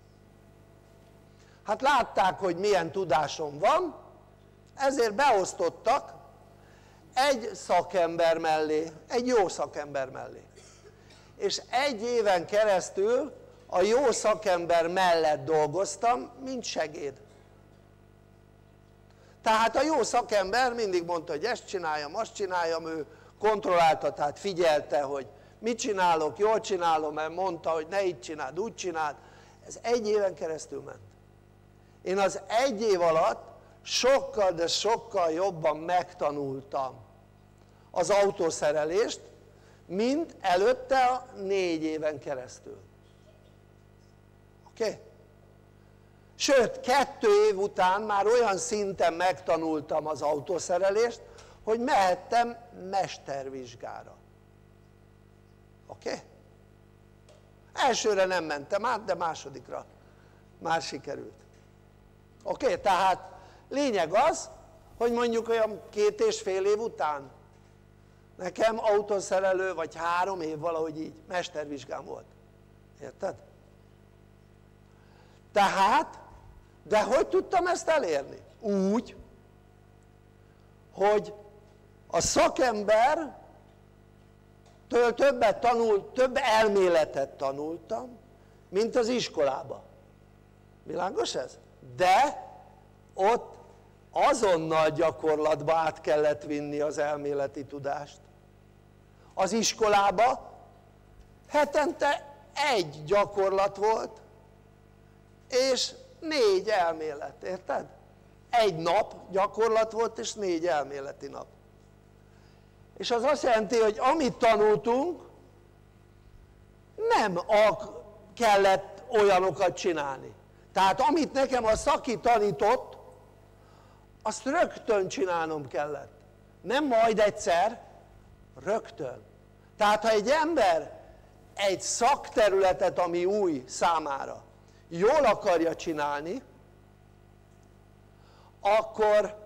Hát látták, hogy milyen tudásom van, ezért beosztottak egy szakember mellé, egy jó szakember mellé. És egy éven keresztül a jó szakember mellett dolgoztam, mint segéd. Tehát a jó szakember mindig mondta, hogy ezt csináljam, azt csináljam, ő kontrollálta, tehát figyelte, hogy mit csinálok, jól csinálom, mert mondta, hogy ne így csináld, úgy csináld. Ez egy éven keresztül ment. Én az egy év alatt sokkal, de sokkal jobban megtanultam az autószerelést, mint előtte a négy éven keresztül. Oké? Okay? Sőt, kettő év után már olyan szinten megtanultam az autószerelést, hogy mehettem mestervizsgára. Oké? Okay? Elsőre nem mentem át, de másodikra már sikerült. Oké? Okay? Tehát lényeg az, hogy mondjuk olyan két és fél év után nekem autószerelő, vagy három év valahogy így mestervizsgám volt. Érted? Tehát, de hogy tudtam ezt elérni? Úgy, hogy a szakember től többet tanult, több elméletet tanultam, mint az iskolában. Világos ez? De ott azonnal gyakorlatba át kellett vinni az elméleti tudást. Az iskolában hetente egy gyakorlat volt, és négy elmélet, érted? Egy nap gyakorlat volt, és négy elméleti nap. És az azt jelenti, hogy amit tanultunk, nem kellett olyanokat csinálni. Tehát amit nekem a szaki tanított, azt rögtön csinálnom kellett. Nem majd egyszer, rögtön. Tehát ha egy ember egy szakterületet, ami új számára, jól akarja csinálni, akkor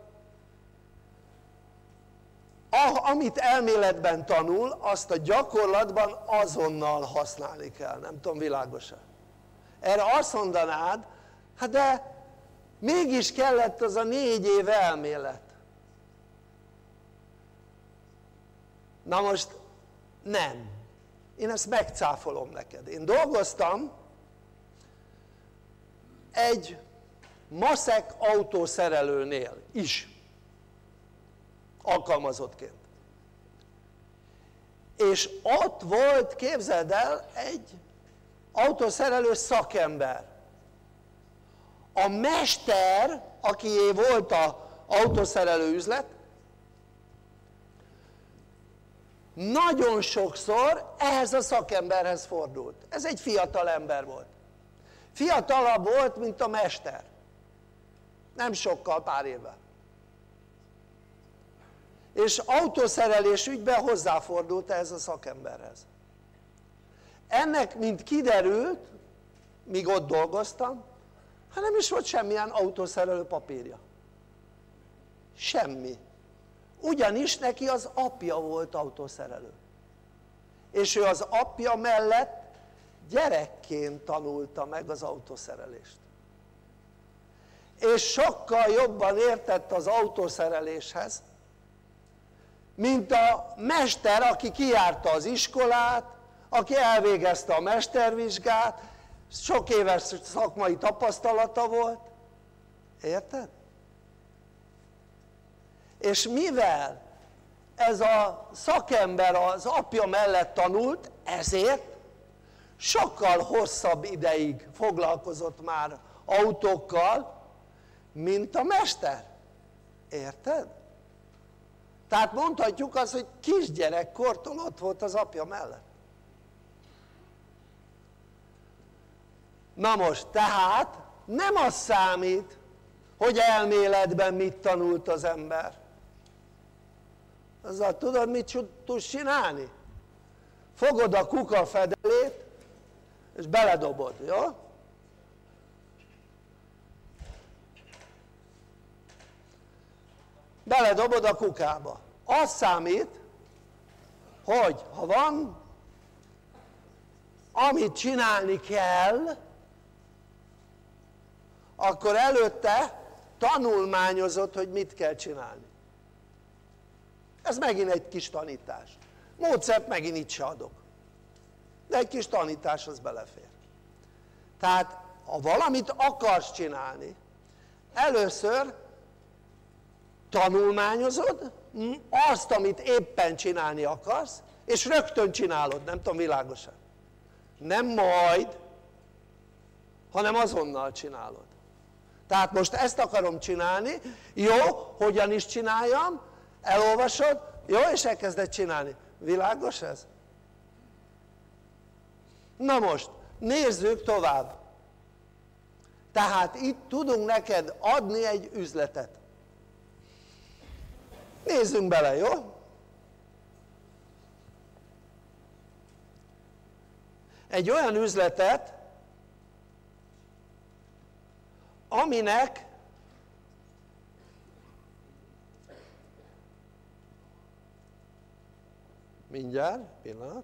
amit elméletben tanul, azt a gyakorlatban azonnal használni kell. Nem tudom, világos-e? Erre azt mondanád, hát de mégis kellett az a négy év elmélet. Na most nem. Én ezt megcáfolom neked. Én dolgoztam egy maszek autószerelőnél is, alkalmazottként. És ott volt, képzeld el, egy autószerelő szakember. A mester, akié volt az autószerelő üzlet, nagyon sokszor ehhez a szakemberhez fordult. Ez egy fiatal ember volt. Fiatalabb volt, mint a mester. Nem sokkal, pár évvel. És autószerelés ügyben hozzáfordult ehhez a szakemberhez. Ennek, mint kiderült, míg ott dolgoztam, hát nem is volt semmilyen autószerelő papírja. Semmi. Ugyanis neki az apja volt autószerelő. És ő az apja mellett gyerekként tanulta meg az autószerelést. És sokkal jobban értett az autószereléshez, mint a mester, aki kijárta az iskolát, aki elvégezte a mestervizsgát, sok éves szakmai tapasztalata volt. Érted? És mivel ez a szakember az apja mellett tanult, ezért sokkal hosszabb ideig foglalkozott már autókkal, mint a mester. Érted? Tehát mondhatjuk azt, hogy kisgyerekkortól ott volt az apja mellett. Na most, tehát nem az számít, hogy elméletben mit tanult az ember. Azzal tudod, mit tudsz csinálni? Fogod a kuka fedelét, és beledobod, jó? Beledobod a kukába. Az számít, hogy ha van, amit csinálni kell, akkor előtte tanulmányozod, hogy mit kell csinálni. Ez megint egy kis tanítás. Módszert megint itt se adok. De egy kis tanítás az belefér. Tehát, ha valamit akarsz csinálni, először tanulmányozod azt, amit éppen csinálni akarsz, és rögtön csinálod, nem tudom, világosan. Nem majd, hanem azonnal csinálod. Tehát most ezt akarom csinálni, jó, hogyan is csináljam, elolvasod, jó, és elkezded csinálni. Világos ez? Na most, nézzük tovább. Tehát itt tudunk neked adni egy üzletet. Nézzünk bele, jó? Egy olyan üzletet, aminek mindjárt, pillanat,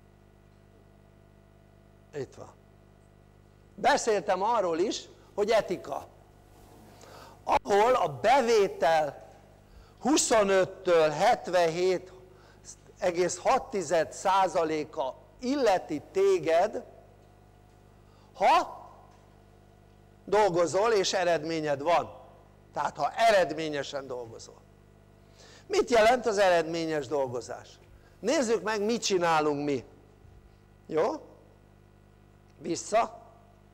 itt van. Beszéltem arról is, hogy etika, ahol a bevétel huszonöttől hetvenhét egész hat százaléka illeti téged, ha dolgozol és eredményed van. Tehát ha eredményesen dolgozol. Mit jelent az eredményes dolgozás? Nézzük meg, mit csinálunk mi. Jó? Vissza.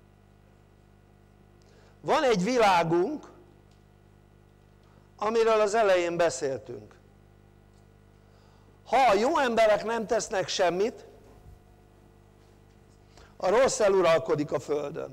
Van egy világunk, amiről az elején beszéltünk. Ha a jó emberek nem tesznek semmit, a rossz eluralkodik a földön.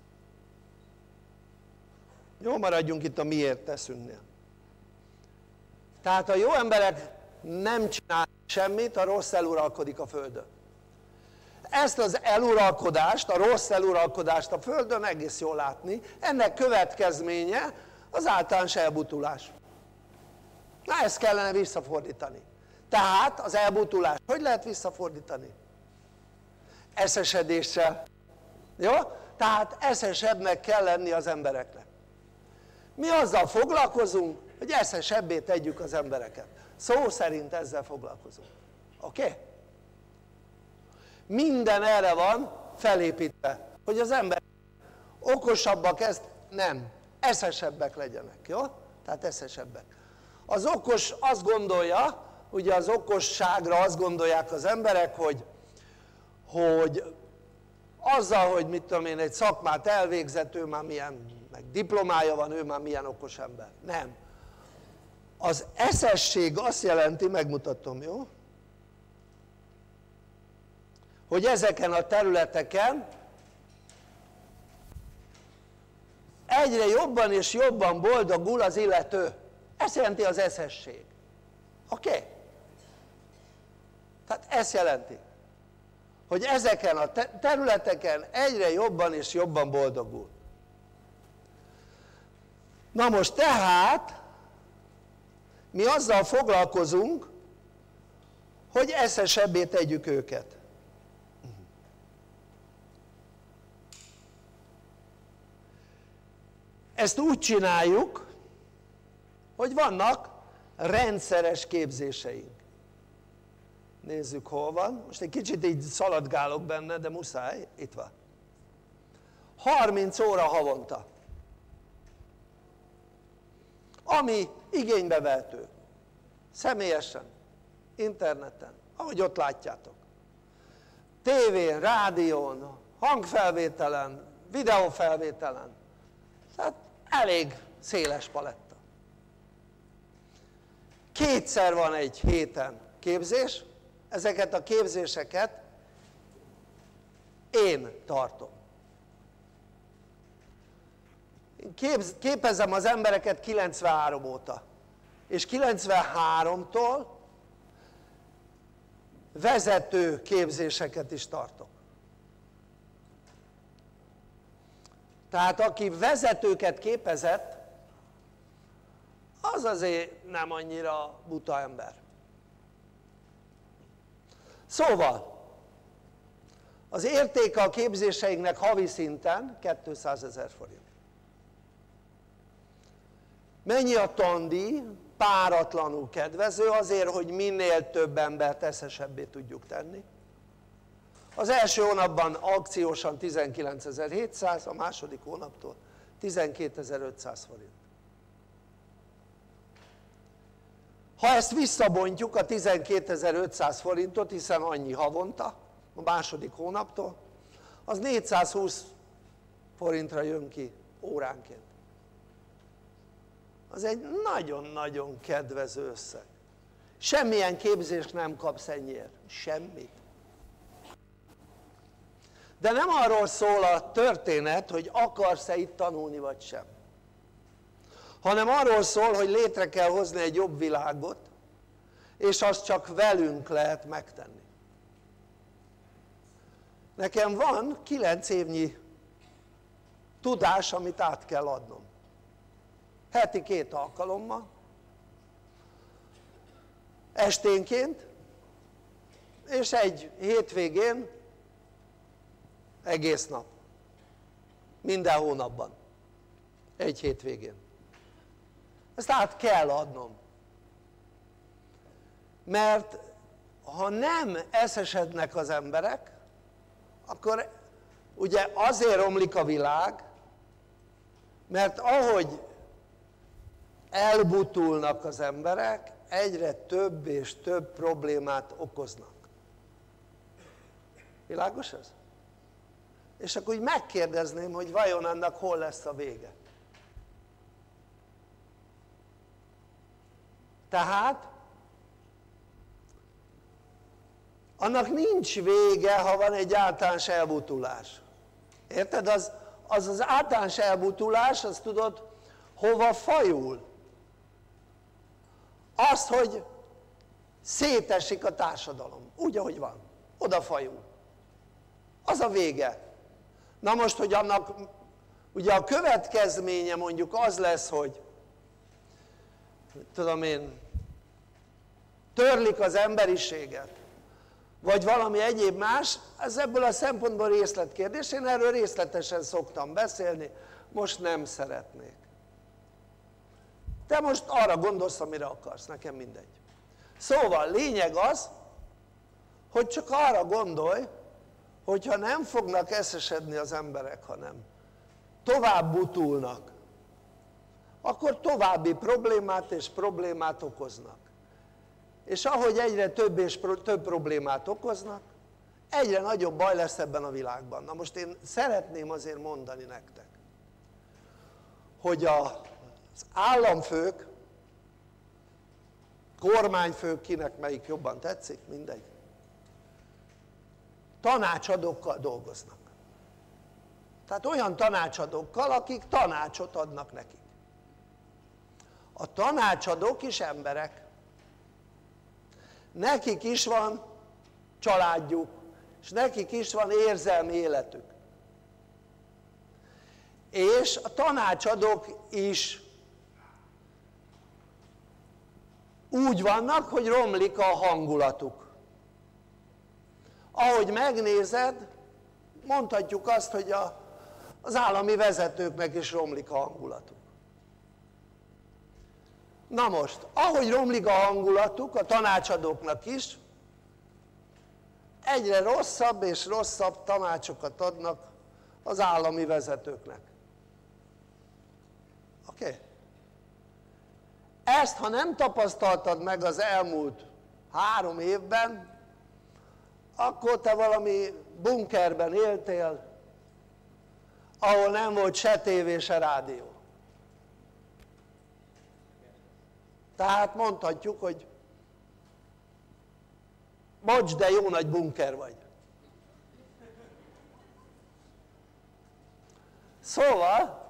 Jó, maradjunk itt a miért teszünknél. Tehát a jó emberek nem csinálnak semmit, a rossz eluralkodik a földön. Ezt az eluralkodást, a rossz eluralkodást a földön egész jól látni, ennek következménye az általános elbutulás. Na, ezt kellene visszafordítani. Tehát az elbutulást hogy lehet visszafordítani? Eszesedéssel. Jó? Tehát eszesebbnek kell lenni az embereknek. Mi azzal foglalkozunk, hogy eszesebbé tegyük az embereket. Szó szerint ezzel foglalkozunk. Oké? Okay? Minden erre van felépítve, hogy az emberek okosabbak, ezt nem, eszesebbek legyenek, jó? Tehát eszesebbek. Az okos azt gondolja, ugye az okosságra azt gondolják az emberek, hogy, hogy azzal, hogy mit tudom én, egy szakmát elvégzett, ő már milyen, meg diplomája van, ő már milyen okos ember. Nem. Az eszesség azt jelenti, megmutatom, jó? Hogy ezeken a területeken egyre jobban és jobban boldogul az illető. Ez jelenti az eszesség. Oké? Okay? Tehát ezt jelenti, hogy ezeken a területeken egyre jobban és jobban boldogul. Na most tehát mi azzal foglalkozunk, hogy eszesebbé tegyük őket. Ezt úgy csináljuk, hogy vannak rendszeres képzéseink. Nézzük, hol van. Most egy kicsit így szaladgálok benne, de muszáj. Itt van. harminc óra havonta. Ami igénybe vehető. Személyesen, interneten, ahogy ott látjátok. Tévén, rádión, hangfelvételen, videófelvételen. Tehát elég széles paletta. kétszer van egy héten képzés, ezeket a képzéseket én tartom. Én képz, képezem az embereket kilencvenhárom óta, és kilencvenháromtól vezető képzéseket is tartok. Tehát aki vezetőket képezett, az azért nem annyira buta ember. Szóval az értéke a képzéseinknek havi szinten kétszázezer forint. Mennyi a tandíj? Páratlanul kedvező, azért, hogy minél több embert eszesebbé tudjuk tenni. Az első hónapban akciósan tizenkilencezer-hétszáz, a második hónaptól tizenkétezer-ötszáz forint. Ha ezt visszabontjuk, a tizenkétezer-ötszáz forintot, hiszen annyi havonta, a második hónaptól, az négyszázhúsz forintra jön ki óránként. Az egy nagyon-nagyon kedvező összeg. Semmilyen képzést nem kapsz ennyiért, semmit. De nem arról szól a történet, hogy akarsz-e itt tanulni vagy sem, hanem arról szól, hogy létre kell hozni egy jobb világot, és azt csak velünk lehet megtenni. Nekem van kilenc évnyi tudás, amit át kell adnom. Heti két alkalommal, esténként, és egy hétvégén egész nap. Minden hónapban. Egy hétvégén. Ezt át kell adnom. Mert ha nem eszesednek az emberek, akkor ugye azért romlik a világ, mert ahogy elbutulnak az emberek, egyre több és több problémát okoznak. Világos ez? És akkor úgy megkérdezném, hogy vajon annak hol lesz a vége. Tehát annak nincs vége, ha van egy általános elbutulás. Érted? Az az, az általános elbutulás, azt tudod, hova fajul? Az, hogy szétesik a társadalom, úgy ahogy van, oda fajul. Az a vége. Na most, hogy annak ugye a következménye mondjuk az lesz, hogy tudom én, törlik az emberiséget, vagy valami egyéb más, ez ebből a szempontból részletkérdés, én erről részletesen szoktam beszélni, most nem szeretnék. Te most arra gondolsz, amire akarsz, nekem mindegy. Szóval lényeg az, hogy csak arra gondolj, hogyha nem fognak eszesedni az emberek, hanem tovább butulnak, akkor további problémát és problémát okoznak. És ahogy egyre több és több problémát okoznak, egyre nagyobb baj lesz ebben a világban. Na most én szeretném azért mondani nektek, hogy az államfők, kormányfők, kinek melyik jobban tetszik, mindegy, tanácsadókkal dolgoznak. Tehát olyan tanácsadókkal, akik tanácsot adnak nekik. A tanácsadók is emberek. Nekik is van családjuk, és nekik is van érzelmi életük. És a tanácsadók is úgy vannak, hogy romlik a hangulatuk. Ahogy megnézed, mondhatjuk azt, hogy a, az állami vezetőknek is romlik a hangulatuk. Na most, ahogy romlik a hangulatuk, a tanácsadóknak is, egyre rosszabb és rosszabb tanácsokat adnak az állami vezetőknek. Oké? Okay? Ezt, ha nem tapasztaltad meg az elmúlt három évben, akkor te valami bunkerben éltél, ahol nem volt se tévé, se rádió. Tehát mondhatjuk, hogy bocs, de jó nagy bunker vagy. Szóval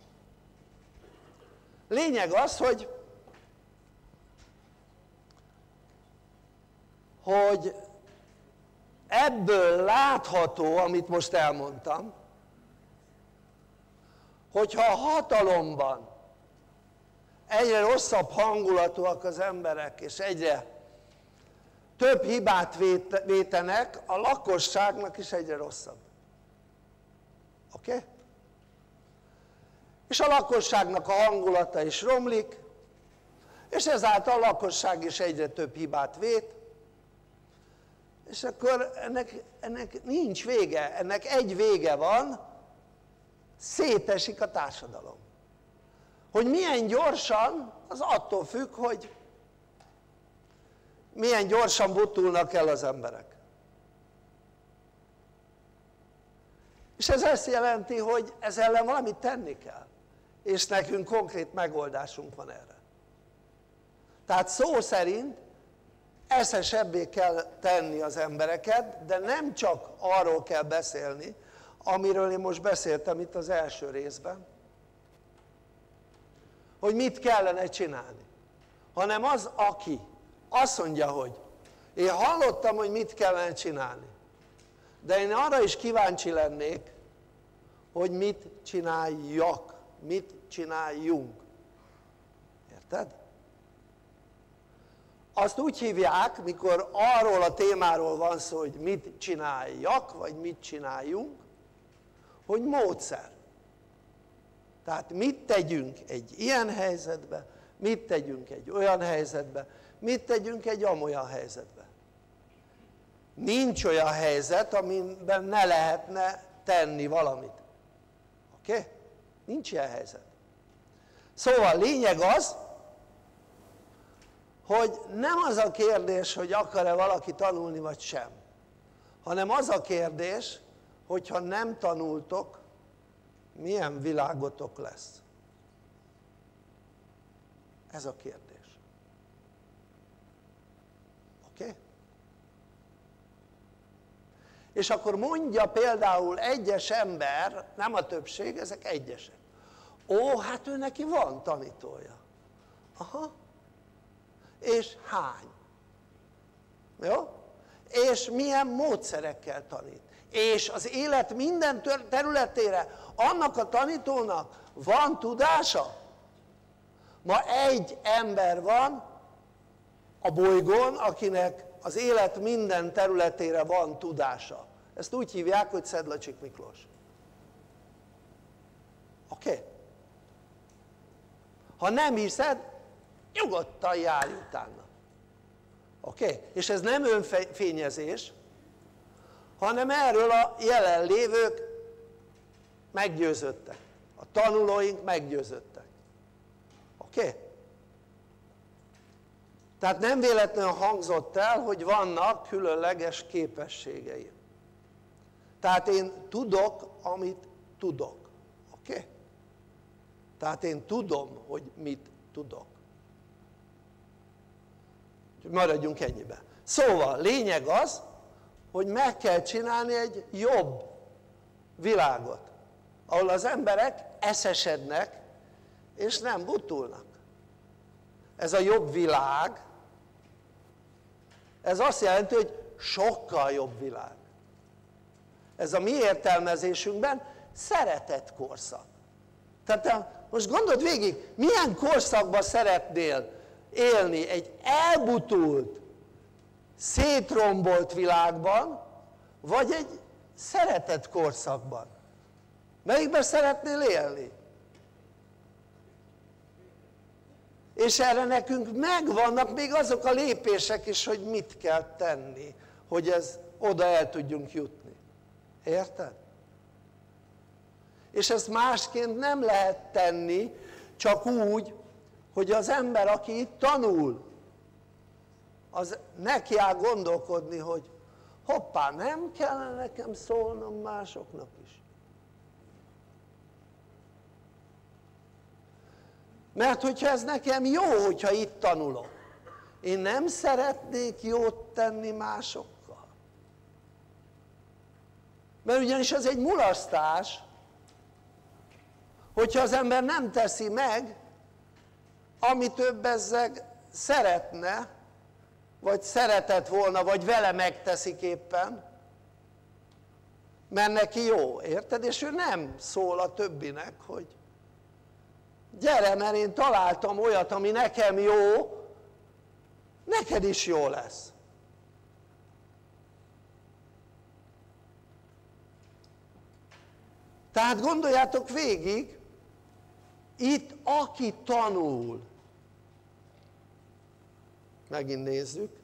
lényeg az, hogy hogy ebből látható, amit most elmondtam, hogyha a hatalomban egyre rosszabb hangulatúak az emberek, és egyre több hibát vétenek, a lakosságnak is egyre rosszabb. Oké? Okay? És a lakosságnak a hangulata is romlik, és ezáltal a lakosság is egyre több hibát vét, és akkor ennek, ennek nincs vége, ennek egy vége van, szétesik a társadalom. Hogy milyen gyorsan, az attól függ, hogy milyen gyorsan butulnak el az emberek. És ez azt jelenti, hogy ez ellen valamit tenni kell. És nekünk konkrét megoldásunk van erre. Tehát szó szerint eszesebbé kell tenni az embereket, de nem csak arról kell beszélni, amiről én most beszéltem itt az első részben, hogy mit kellene csinálni, hanem az, aki azt mondja, hogy én hallottam, hogy mit kellene csinálni, de én arra is kíváncsi lennék, hogy mit csináljak, mit csináljunk. Érted? Azt úgy hívják, mikor arról a témáról van szó, hogy mit csináljak, vagy mit csináljunk, hogy módszer. Tehát mit tegyünk egy ilyen helyzetbe, mit tegyünk egy olyan helyzetbe, mit tegyünk egy amolyan helyzetbe. Nincs olyan helyzet, amiben ne lehetne tenni valamit. Oké? Okay? Nincs ilyen helyzet. Szóval lényeg az, hogy nem az a kérdés, hogy akar-e valaki tanulni vagy sem, hanem az a kérdés, hogyha nem tanultok, milyen világotok lesz. Ez a kérdés. Oké? Okay? És akkor mondja például egyes ember, nem a többség, ezek egyesek. Ó, hát ő neki van tanítója. Aha. És hány? Jó? És milyen módszerekkel tanít? És az élet minden területére annak a tanítónak van tudása? Ma egy ember van a bolygón, akinek az élet minden területére van tudása. Ezt úgy hívják, hogy Szedlacsik Miklós. Oké? Okay? Ha nem hiszed, nyugodtan járj utána. Oké? Okay? És ez nem önfényezés, hanem erről a jelenlévők meggyőződtek. A tanulóink meggyőződtek. Oké? Okay? Tehát nem véletlenül hangzott el, hogy vannak különleges képességeim. Tehát én tudok, amit tudok. Oké? Okay? Tehát én tudom, hogy mit tudok. Maradjunk ennyiben. Szóval lényeg az, hogy meg kell csinálni egy jobb világot, ahol az emberek eszesednek és nem butulnak. Ez a jobb világ, ez azt jelenti, hogy sokkal jobb világ. Ez a mi értelmezésünkben szeretett korszak. Tehát te most gondold végig, milyen korszakban szeretnél élni? Egy elbutult, szétrombolt világban, vagy egy szeretett korszakban? Melyikben szeretnél élni? És erre nekünk megvannak még azok a lépések is, hogy mit kell tenni, hogy ez oda el tudjunk jutni. Érted? És ezt másként nem lehet tenni, csak úgy, hogy az ember, aki itt tanul, az neki áll gondolkodni, hogy hoppá, nem kellene nekem szólnom másoknak is. Mert hogyha ez nekem jó, hogyha itt tanulok, én nem szeretnék jót tenni másokkal. Mert ugyanis ez egy mulasztás, hogyha az ember nem teszi meg, amit ő bezzeg szeretne, vagy szeretett volna, vagy vele megteszik éppen, mert neki jó, érted? És ő nem szól a többinek, hogy gyere, mert én találtam olyat, ami nekem jó, neked is jó lesz. Tehát gondoljátok végig, itt aki tanul, megint nézzük,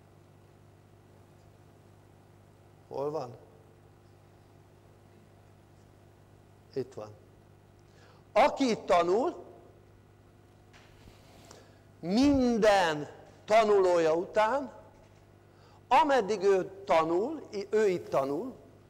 hol van? Itt van. Aki itt tanul, minden tanulója után, ameddig ő tanul, ő itt tanul,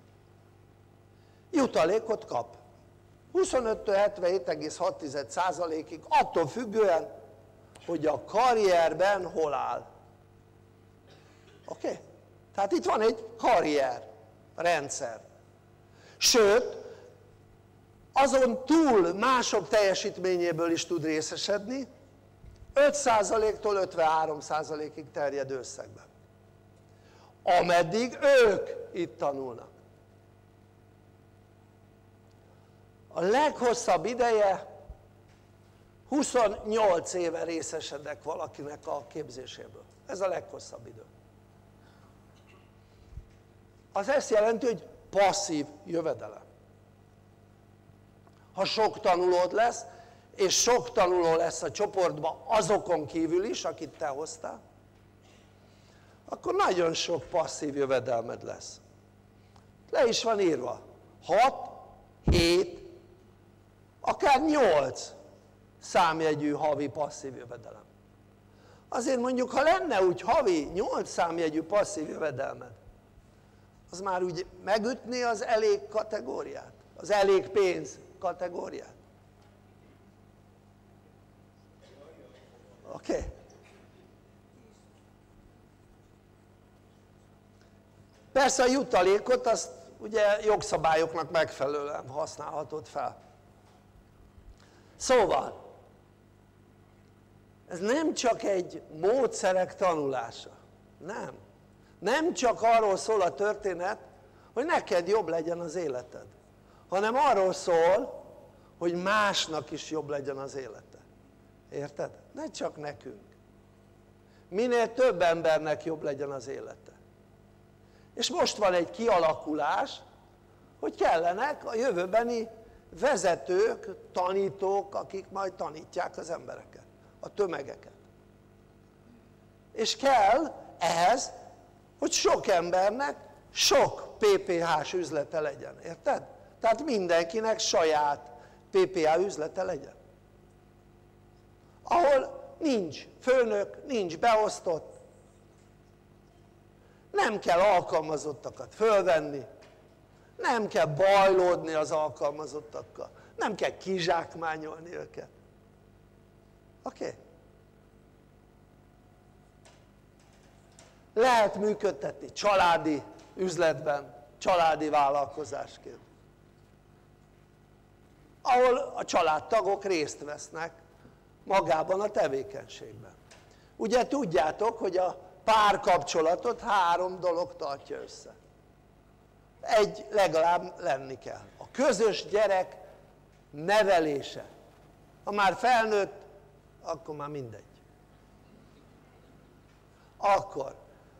jutalékot kap. huszonöttől hetvenhét egész hat százalékig, attól függően, hogy a karrierben hol áll. Oké? Okay? Tehát itt van egy karrier rendszer. Sőt, azon túl mások teljesítményéből is tud részesedni, öt százaléktól ötvenhárom százalékig terjedő összegben. Ameddig ők itt tanulnak. A leghosszabb ideje, huszonnyolc éve részesedek valakinek a képzéséből. Ez a leghosszabb idő. Az ezt jelenti, hogy passzív jövedelem. Ha sok tanulód lesz, és sok tanuló lesz a csoportban azokon kívül is, akit te hoztál, akkor nagyon sok passzív jövedelmed lesz. Le is van írva. hat, hét, akár nyolc számjegyű havi passzív jövedelem. Azért mondjuk, ha lenne úgy havi nyolc számjegyű passzív jövedelmed, az már úgy megütné az elég kategóriát, az elég pénz kategóriát. Oké? Okay. Persze a jutalékot azt ugye jogszabályoknak megfelelően használhatod fel. Szóval, ez nem csak egy módszerek tanulása, nem. Nem csak arról szól a történet, hogy neked jobb legyen az életed, hanem arról szól, hogy másnak is jobb legyen az élete. Érted? Ne csak nekünk. Minél több embernek jobb legyen az élete. És most van egy kialakulás, hogy kellenek a jövőbeni vezetők, tanítók, akik majd tanítják az embereket, a tömegeket. És kell ehhez, hogy sok embernek sok pé pé hás üzlete legyen, érted? Tehát mindenkinek saját pé pé há üzlete legyen. Ahol nincs főnök, nincs beosztott, nem kell alkalmazottakat fölvenni, nem kell bajlódni az alkalmazottakkal, nem kell kizsákmányolni őket. Oké? Okay? Lehet működtetni családi üzletben, családi vállalkozásként, ahol a családtagok részt vesznek magában a tevékenységben. Ugye tudjátok, hogy a párkapcsolatot három dolog tartja össze. Egy legalább lenni kell. A közös gyerek nevelése. Ha már felnőtt, akkor már mindegy. Akkor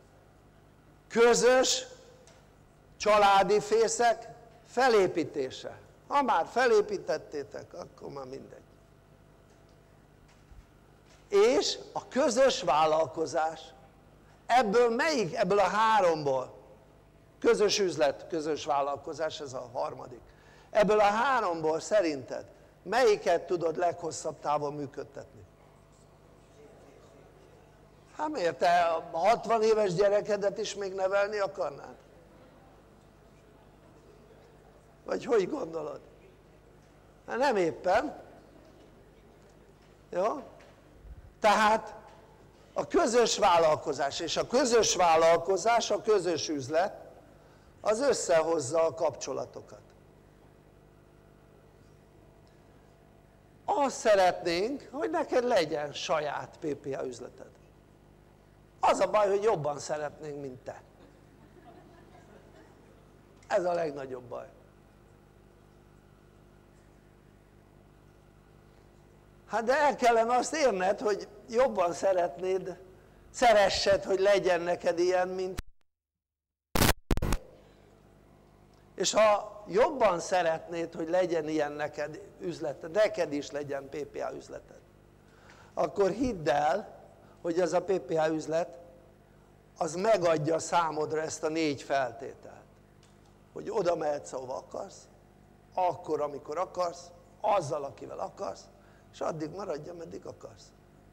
közös családi fészek felépítése. Ha már felépítettétek, akkor már mindegy. És a közös vállalkozás. Ebből melyik? Ebből a háromból. Közös üzlet, közös vállalkozás, ez a harmadik. Ebből a háromból szerinted melyiket tudod leghosszabb távon működtetni? Hát miért? Te a hatvan éves gyerekedet is még nevelni akarnád? Vagy hogy gondolod? Hát nem éppen. Jó? Tehát a közös vállalkozás, és a közös vállalkozás, a közös üzlet, az összehozza a kapcsolatokat. Azt szeretnénk, hogy neked legyen saját pé pé á üzleted. Az a baj, hogy jobban szeretnénk, mint te. Ez a legnagyobb baj. Hát de el kellene azt érned, hogy jobban szeretnéd, szeressed, hogy legyen neked ilyen, mint és ha jobban szeretnéd, hogy legyen ilyen neked üzleted, neked is legyen pé pé á üzleted, akkor hidd el, hogy ez a pé pé á üzlet, az megadja számodra ezt a négy feltételt. Hogy oda mehetsz, ahova akarsz, akkor, amikor akarsz, azzal, akivel akarsz, és addig maradj, ameddig akarsz.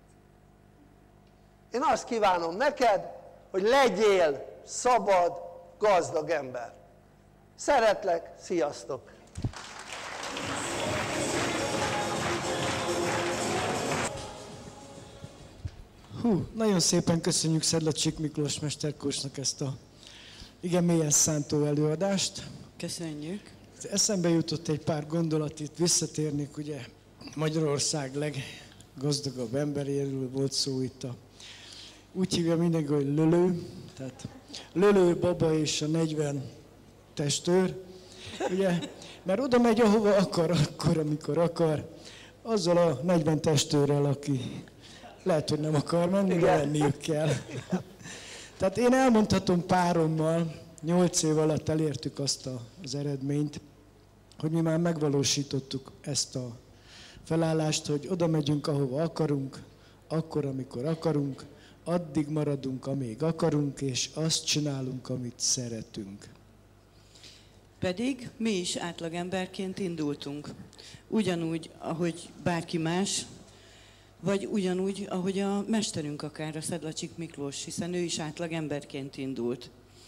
Én azt kívánom neked, hogy legyél szabad, gazdag ember. Szeretlek, sziasztok! Hú, nagyon szépen köszönjük Szedlacsik Miklós mesterkósnak ezt a igen mélyen szántó előadást. Köszönjük. Eszembe jutott egy pár gondolat, itt visszatérnék, ugye Magyarország leggazdagabb emberéről volt szó itt a, úgy hívja mindenki, hogy Lölő, tehát Lölő baba és a negyven testőr, ugye, mert oda megy ahova akar, akkor, amikor akar, azzal a negyven testőrrel, aki lehet, hogy nem akar menni, de lenniük kell. Tehát én elmondhatom párommal, nyolc év alatt elértük azt a, az eredményt, hogy mi már megvalósítottuk ezt a felállást, hogy oda megyünk, ahova akarunk, akkor, amikor akarunk, addig maradunk, amíg akarunk, és azt csinálunk, amit szeretünk. Pedig mi is átlagemberként indultunk. Ugyanúgy, ahogy bárki más, vagy ugyanúgy, ahogy a mesterünk akár, a Szedlacsik Miklós, hiszen ő is átlagemberként indult.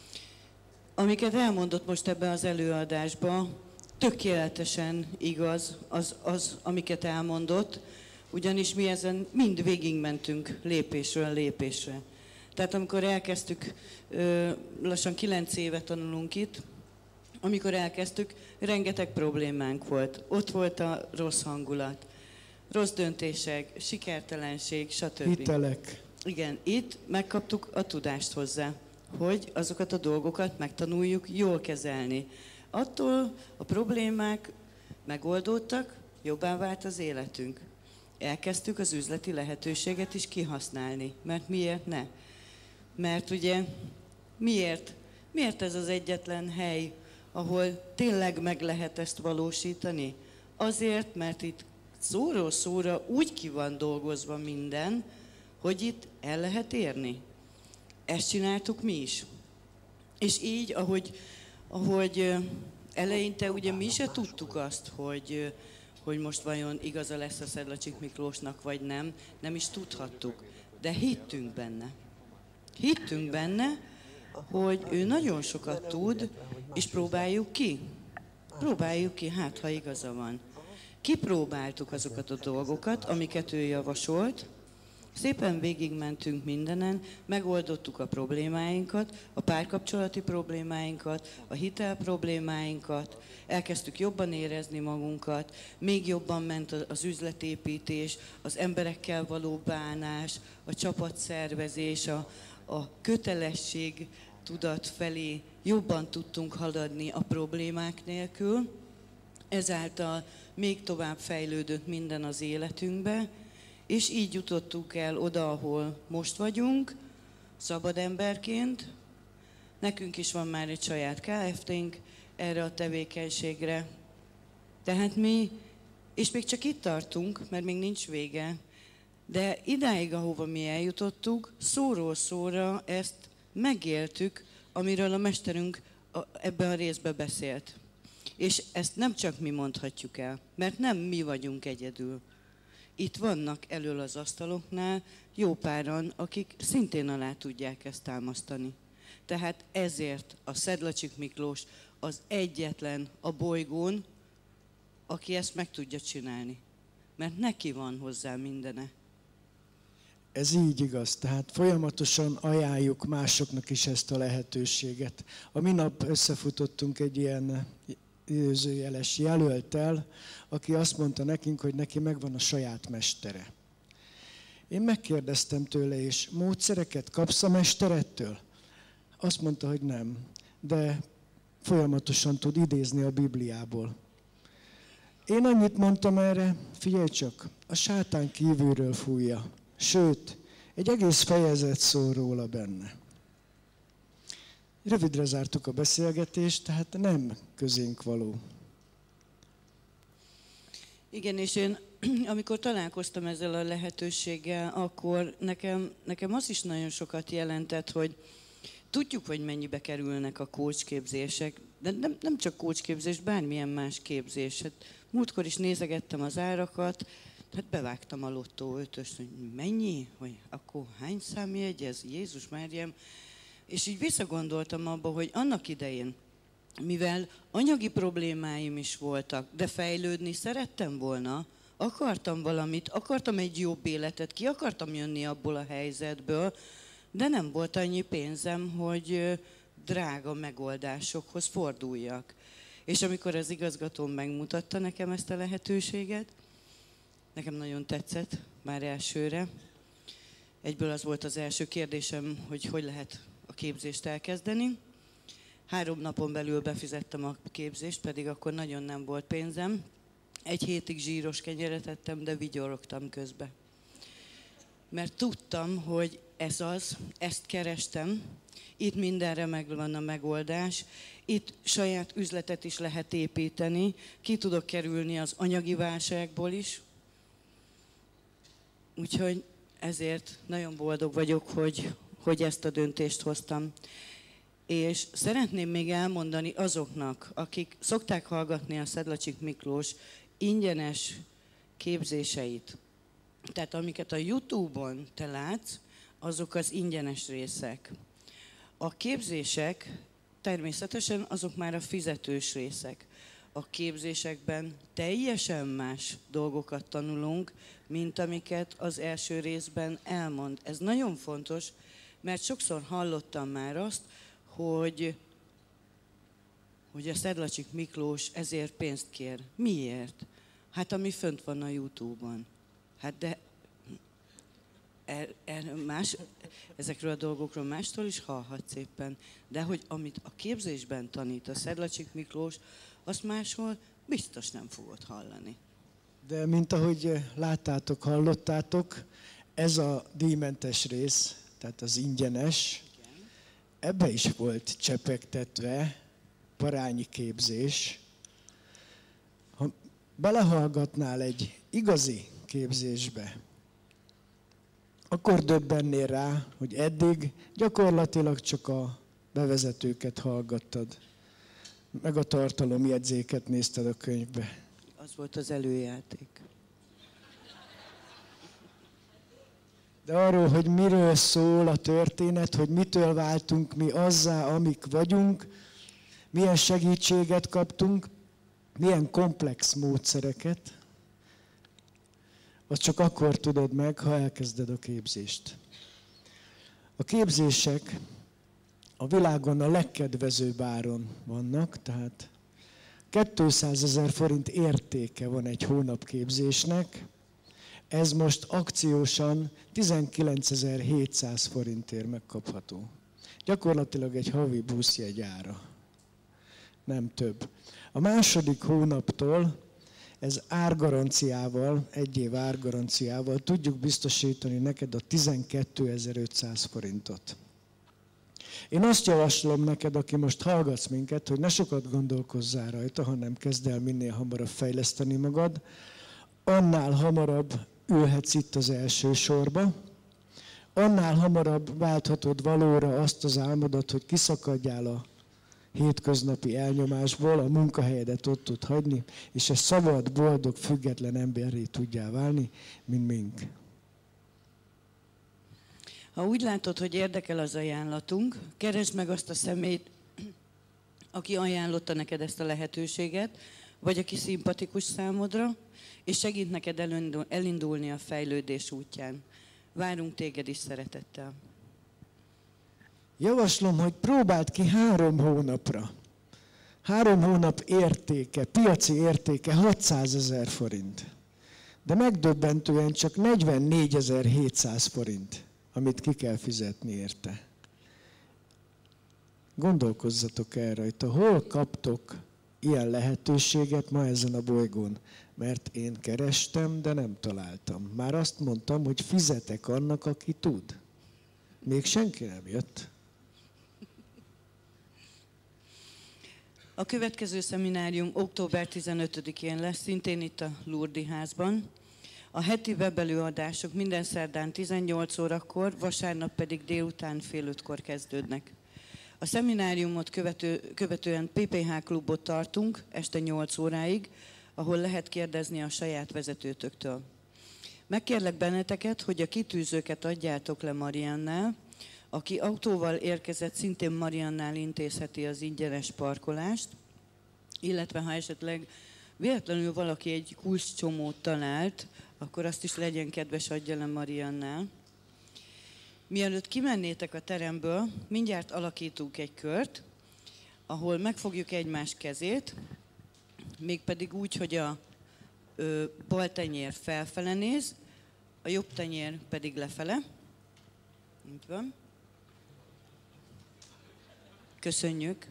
Amiket elmondott most ebbe az előadásba, tökéletesen igaz az, az, amiket elmondott, ugyanis mi ezen mind végigmentünk lépésről lépésre. Tehát amikor elkezdtük, lassan kilenc éve tanulunk itt, amikor elkezdtük, rengeteg problémánk volt. Ott volt a rossz hangulat, rossz döntések, sikertelenség, stb. Hitelek. Igen, itt megkaptuk a tudást hozzá, hogy azokat a dolgokat megtanuljuk jól kezelni. Attól a problémák megoldódtak, jobbá vált az életünk. Elkezdtük az üzleti lehetőséget is kihasználni. Mert miért ne? Mert ugye miért? Miért ez az egyetlen hely, ahol tényleg meg lehet ezt valósítani? Azért, mert itt szóról szóra úgy ki van dolgozva minden, hogy itt el lehet érni. Ezt csináltuk mi is. És így, ahogy, ahogy eleinte ugye mi se tudtuk azt, hogy, hogy most vajon igaza lesz a Szedlacsik Miklósnak, vagy nem, nem is tudhattuk. De hittünk benne. Hittünk benne, hogy ő nagyon sokat tud, és próbáljuk ki. Próbáljuk ki, hát ha igaza van. Kipróbáltuk azokat a dolgokat, amiket ő javasolt, szépen végigmentünk mindenen, megoldottuk a problémáinkat, a párkapcsolati problémáinkat, a hitel problémáinkat, elkezdtük jobban érezni magunkat, még jobban ment az üzletépítés, az emberekkel való bánás, a csapatszervezés, a, a kötelesség tudat felé jobban tudtunk haladni a problémák nélkül. Ezáltal még tovább fejlődött minden az életünkbe, és így jutottunk el oda, ahol most vagyunk, szabad emberként. Nekünk is van már egy saját ká ef té-nk erre a tevékenységre. Tehát mi, és még csak itt tartunk, mert még nincs vége, de idáig, ahova mi eljutottuk, szóról szóra ezt megéltük, amiről a mesterünk ebben a részben beszélt. És ezt nem csak mi mondhatjuk el, mert nem mi vagyunk egyedül. Itt vannak elől az asztaloknál jó páran, akik szintén alá tudják ezt támasztani. Tehát ezért a Szedlacsik Miklós az egyetlen a bolygón, aki ezt meg tudja csinálni. mert neki van hozzá mindene. Ez így igaz, tehát folyamatosan ajánljuk másoknak is ezt a lehetőséget. A minap összefutottunk egy ilyen időzőjeles jelölttel, aki azt mondta nekünk, hogy neki megvan a saját mestere. Én megkérdeztem tőle, és módszereket kapsz a mesterettől? Azt mondta, hogy nem, de folyamatosan tud idézni a Bibliából. Én annyit mondtam erre, figyelj csak, a sátán kívülről fújja. Sőt, egy egész fejezet szól róla benne. Rövidre zártuk a beszélgetést, tehát nem közénk való. Igen, és én amikor találkoztam ezzel a lehetőséggel, akkor nekem, nekem az is nagyon sokat jelentett, hogy tudjuk, hogy mennyibe kerülnek a coachképzések, de nem, nem csak coachképzés, bármilyen más képzés. Hát múltkor is nézegettem az árakat, hát bevágtam a lottó ötöst, hogy mennyi, hogy akkor hány számjegy ez, Jézus Máriám. És így visszagondoltam abba, hogy annak idején, mivel anyagi problémáim is voltak, de fejlődni szerettem volna, akartam valamit, akartam egy jobb életet, ki akartam jönni abból a helyzetből, de nem volt annyi pénzem, hogy drága megoldásokhoz forduljak. És amikor az igazgatóm megmutatta nekem ezt a lehetőséget, nekem nagyon tetszett már elsőre. Egyből az volt az első kérdésem, hogy hogy lehet a képzést elkezdeni. Három napon belül befizettem a képzést, pedig akkor nagyon nem volt pénzem. Egy hétig zsíros kenyeret ettem, de vigyorogtam közbe. Mert tudtam, hogy ez az, ezt kerestem, itt mindenre megvan a megoldás, itt saját üzletet is lehet építeni, ki tudok kerülni az anyagi válságból is. Úgyhogy ezért nagyon boldog vagyok, hogy, hogy ezt a döntést hoztam. És szeretném még elmondani azoknak, akik szokták hallgatni a Szedlacsik Miklós ingyenes képzéseit. Tehát amiket a YouTube-on te látsz, azok az ingyenes részek. A képzések természetesen azok már a fizetős részek. A képzésekben teljesen más dolgokat tanulunk, mint amiket az első részben elmond. Ez nagyon fontos, mert sokszor hallottam már azt, hogy, hogy a Szedlacsik Miklós ezért pénzt kér. Miért? Hát ami fönt van a YouTube-on. Hát de er, er, más, ezekről a dolgokról mástól is hallhatsz éppen. De hogy amit a képzésben tanít a Szedlacsik Miklós, azt máshol biztos nem fogod hallani. De mint ahogy láttátok, hallottátok, ez a díjmentes rész, tehát az ingyenes, igen, ebbe is volt csepegtetve parányi képzés. Ha belehallgatnál egy igazi képzésbe, akkor döbbennél rá, hogy eddig gyakorlatilag csak a bevezetőket hallgattad, meg a tartalomjegyzéket nézted a könyvbe. Az volt az előjáték. De arról, hogy miről szól a történet, hogy mitől váltunk mi azzá, amik vagyunk, milyen segítséget kaptunk, milyen komplex módszereket, azt csak akkor tudod meg, ha elkezded a képzést. A képzések a világon a legkedvezőbb áron vannak, tehát kétszázezer forint értéke van egy hónapképzésnek, ez most akciósan tizenkilencezer-hétszáz forintért megkapható. Gyakorlatilag egy havi buszjegy ára, nem több. A második hónaptól ez árgaranciával, egy év árgaranciával tudjuk biztosítani neked a tizenkétezer-ötszáz forintot. Én azt javaslom neked, aki most hallgatsz minket, hogy ne sokat gondolkozzál rajta, hanem kezd el minél hamarabb fejleszteni magad, annál hamarabb ülhetsz itt az első sorba, annál hamarabb válthatod valóra azt az álmodat, hogy kiszakadjál a hétköznapi elnyomásból, a munkahelyedet ott tud hagyni, és egy szabad, boldog, független emberré tudjál válni, mint mink. Ha úgy látod, hogy érdekel az ajánlatunk, keresd meg azt a személyt, aki ajánlotta neked ezt a lehetőséget, vagy aki szimpatikus számodra, és segít neked elindulni a fejlődés útján. Várunk téged is szeretettel. Javaslom, hogy próbáld ki három hónapra. Három hónap értéke, piaci értéke hatszázezer forint. De megdöbbentően csak negyvennégyezer-hétszáz forint, amit ki kell fizetni érte. Gondolkozzatok el rajta, hol kaptok ilyen lehetőséget ma ezen a bolygón? Mert én kerestem, de nem találtam. Már azt mondtam, hogy fizetek annak, aki tud. Még senki nem jött. A következő szeminárium október tizenötödikén lesz, szintén itt a Lurdi házban. A heti webelőadások minden szerdán tizennyolc órakor, vasárnap pedig délután fél ötkor kezdődnek. A szemináriumot követő, követően pé pé há klubot tartunk este nyolc óráig, ahol lehet kérdezni a saját vezetőtöktől. Megkérlek benneteket, hogy a kitűzőket adjátok le Mariannál, aki autóval érkezett, szintén Mariannál intézheti az ingyenes parkolást, illetve ha esetleg véletlenül valaki egy kulcscsomót talált, akkor azt is legyen kedves, adja le Mariannál. Mielőtt kimennétek a teremből, mindjárt alakítunk egy kört, ahol megfogjuk egymás kezét, mégpedig úgy, hogy a ö, bal tenyér felfele néz, a jobb tenyér pedig lefele. Így van. Köszönjük.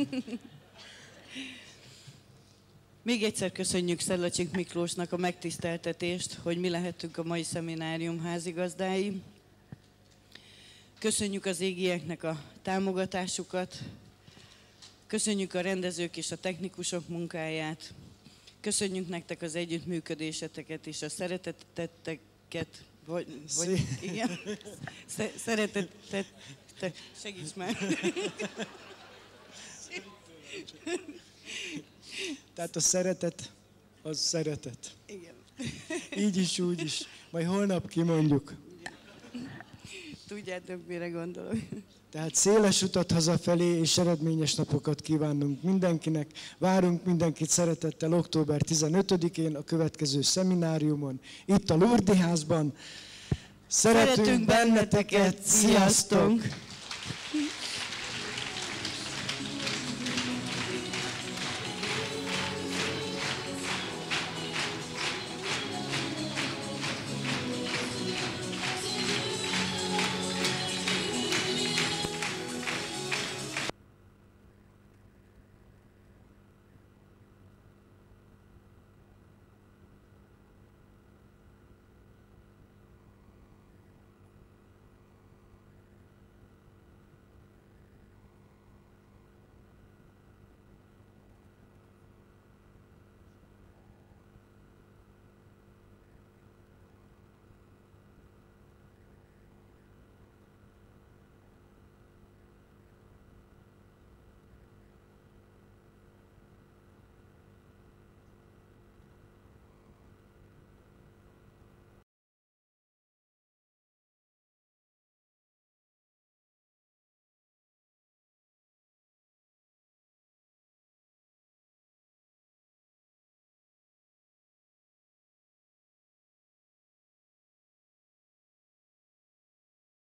Még egyszer köszönjük Szedlacsik Miklósnak a megtiszteltetést, hogy mi lehetünk a mai szeminárium házigazdái. Köszönjük az égieknek a támogatásukat, köszönjük a rendezők és a technikusok munkáját, köszönjük nektek az együttműködéseteket és a szereteteteket, vagy, vagy igen, szeretetet, segíts már. Tehát a szeretet, az szeretet. Igen. Így is, úgy is. Majd holnap kimondjuk. Tudjátok, mire gondolok. Tehát széles utat hazafelé és eredményes napokat kívánunk mindenkinek. Várunk mindenkit szeretettel október tizenötödikén a következő szemináriumon, itt a Lurdi házban. Szeretünk, Szeretünk benneteket, sziasztok!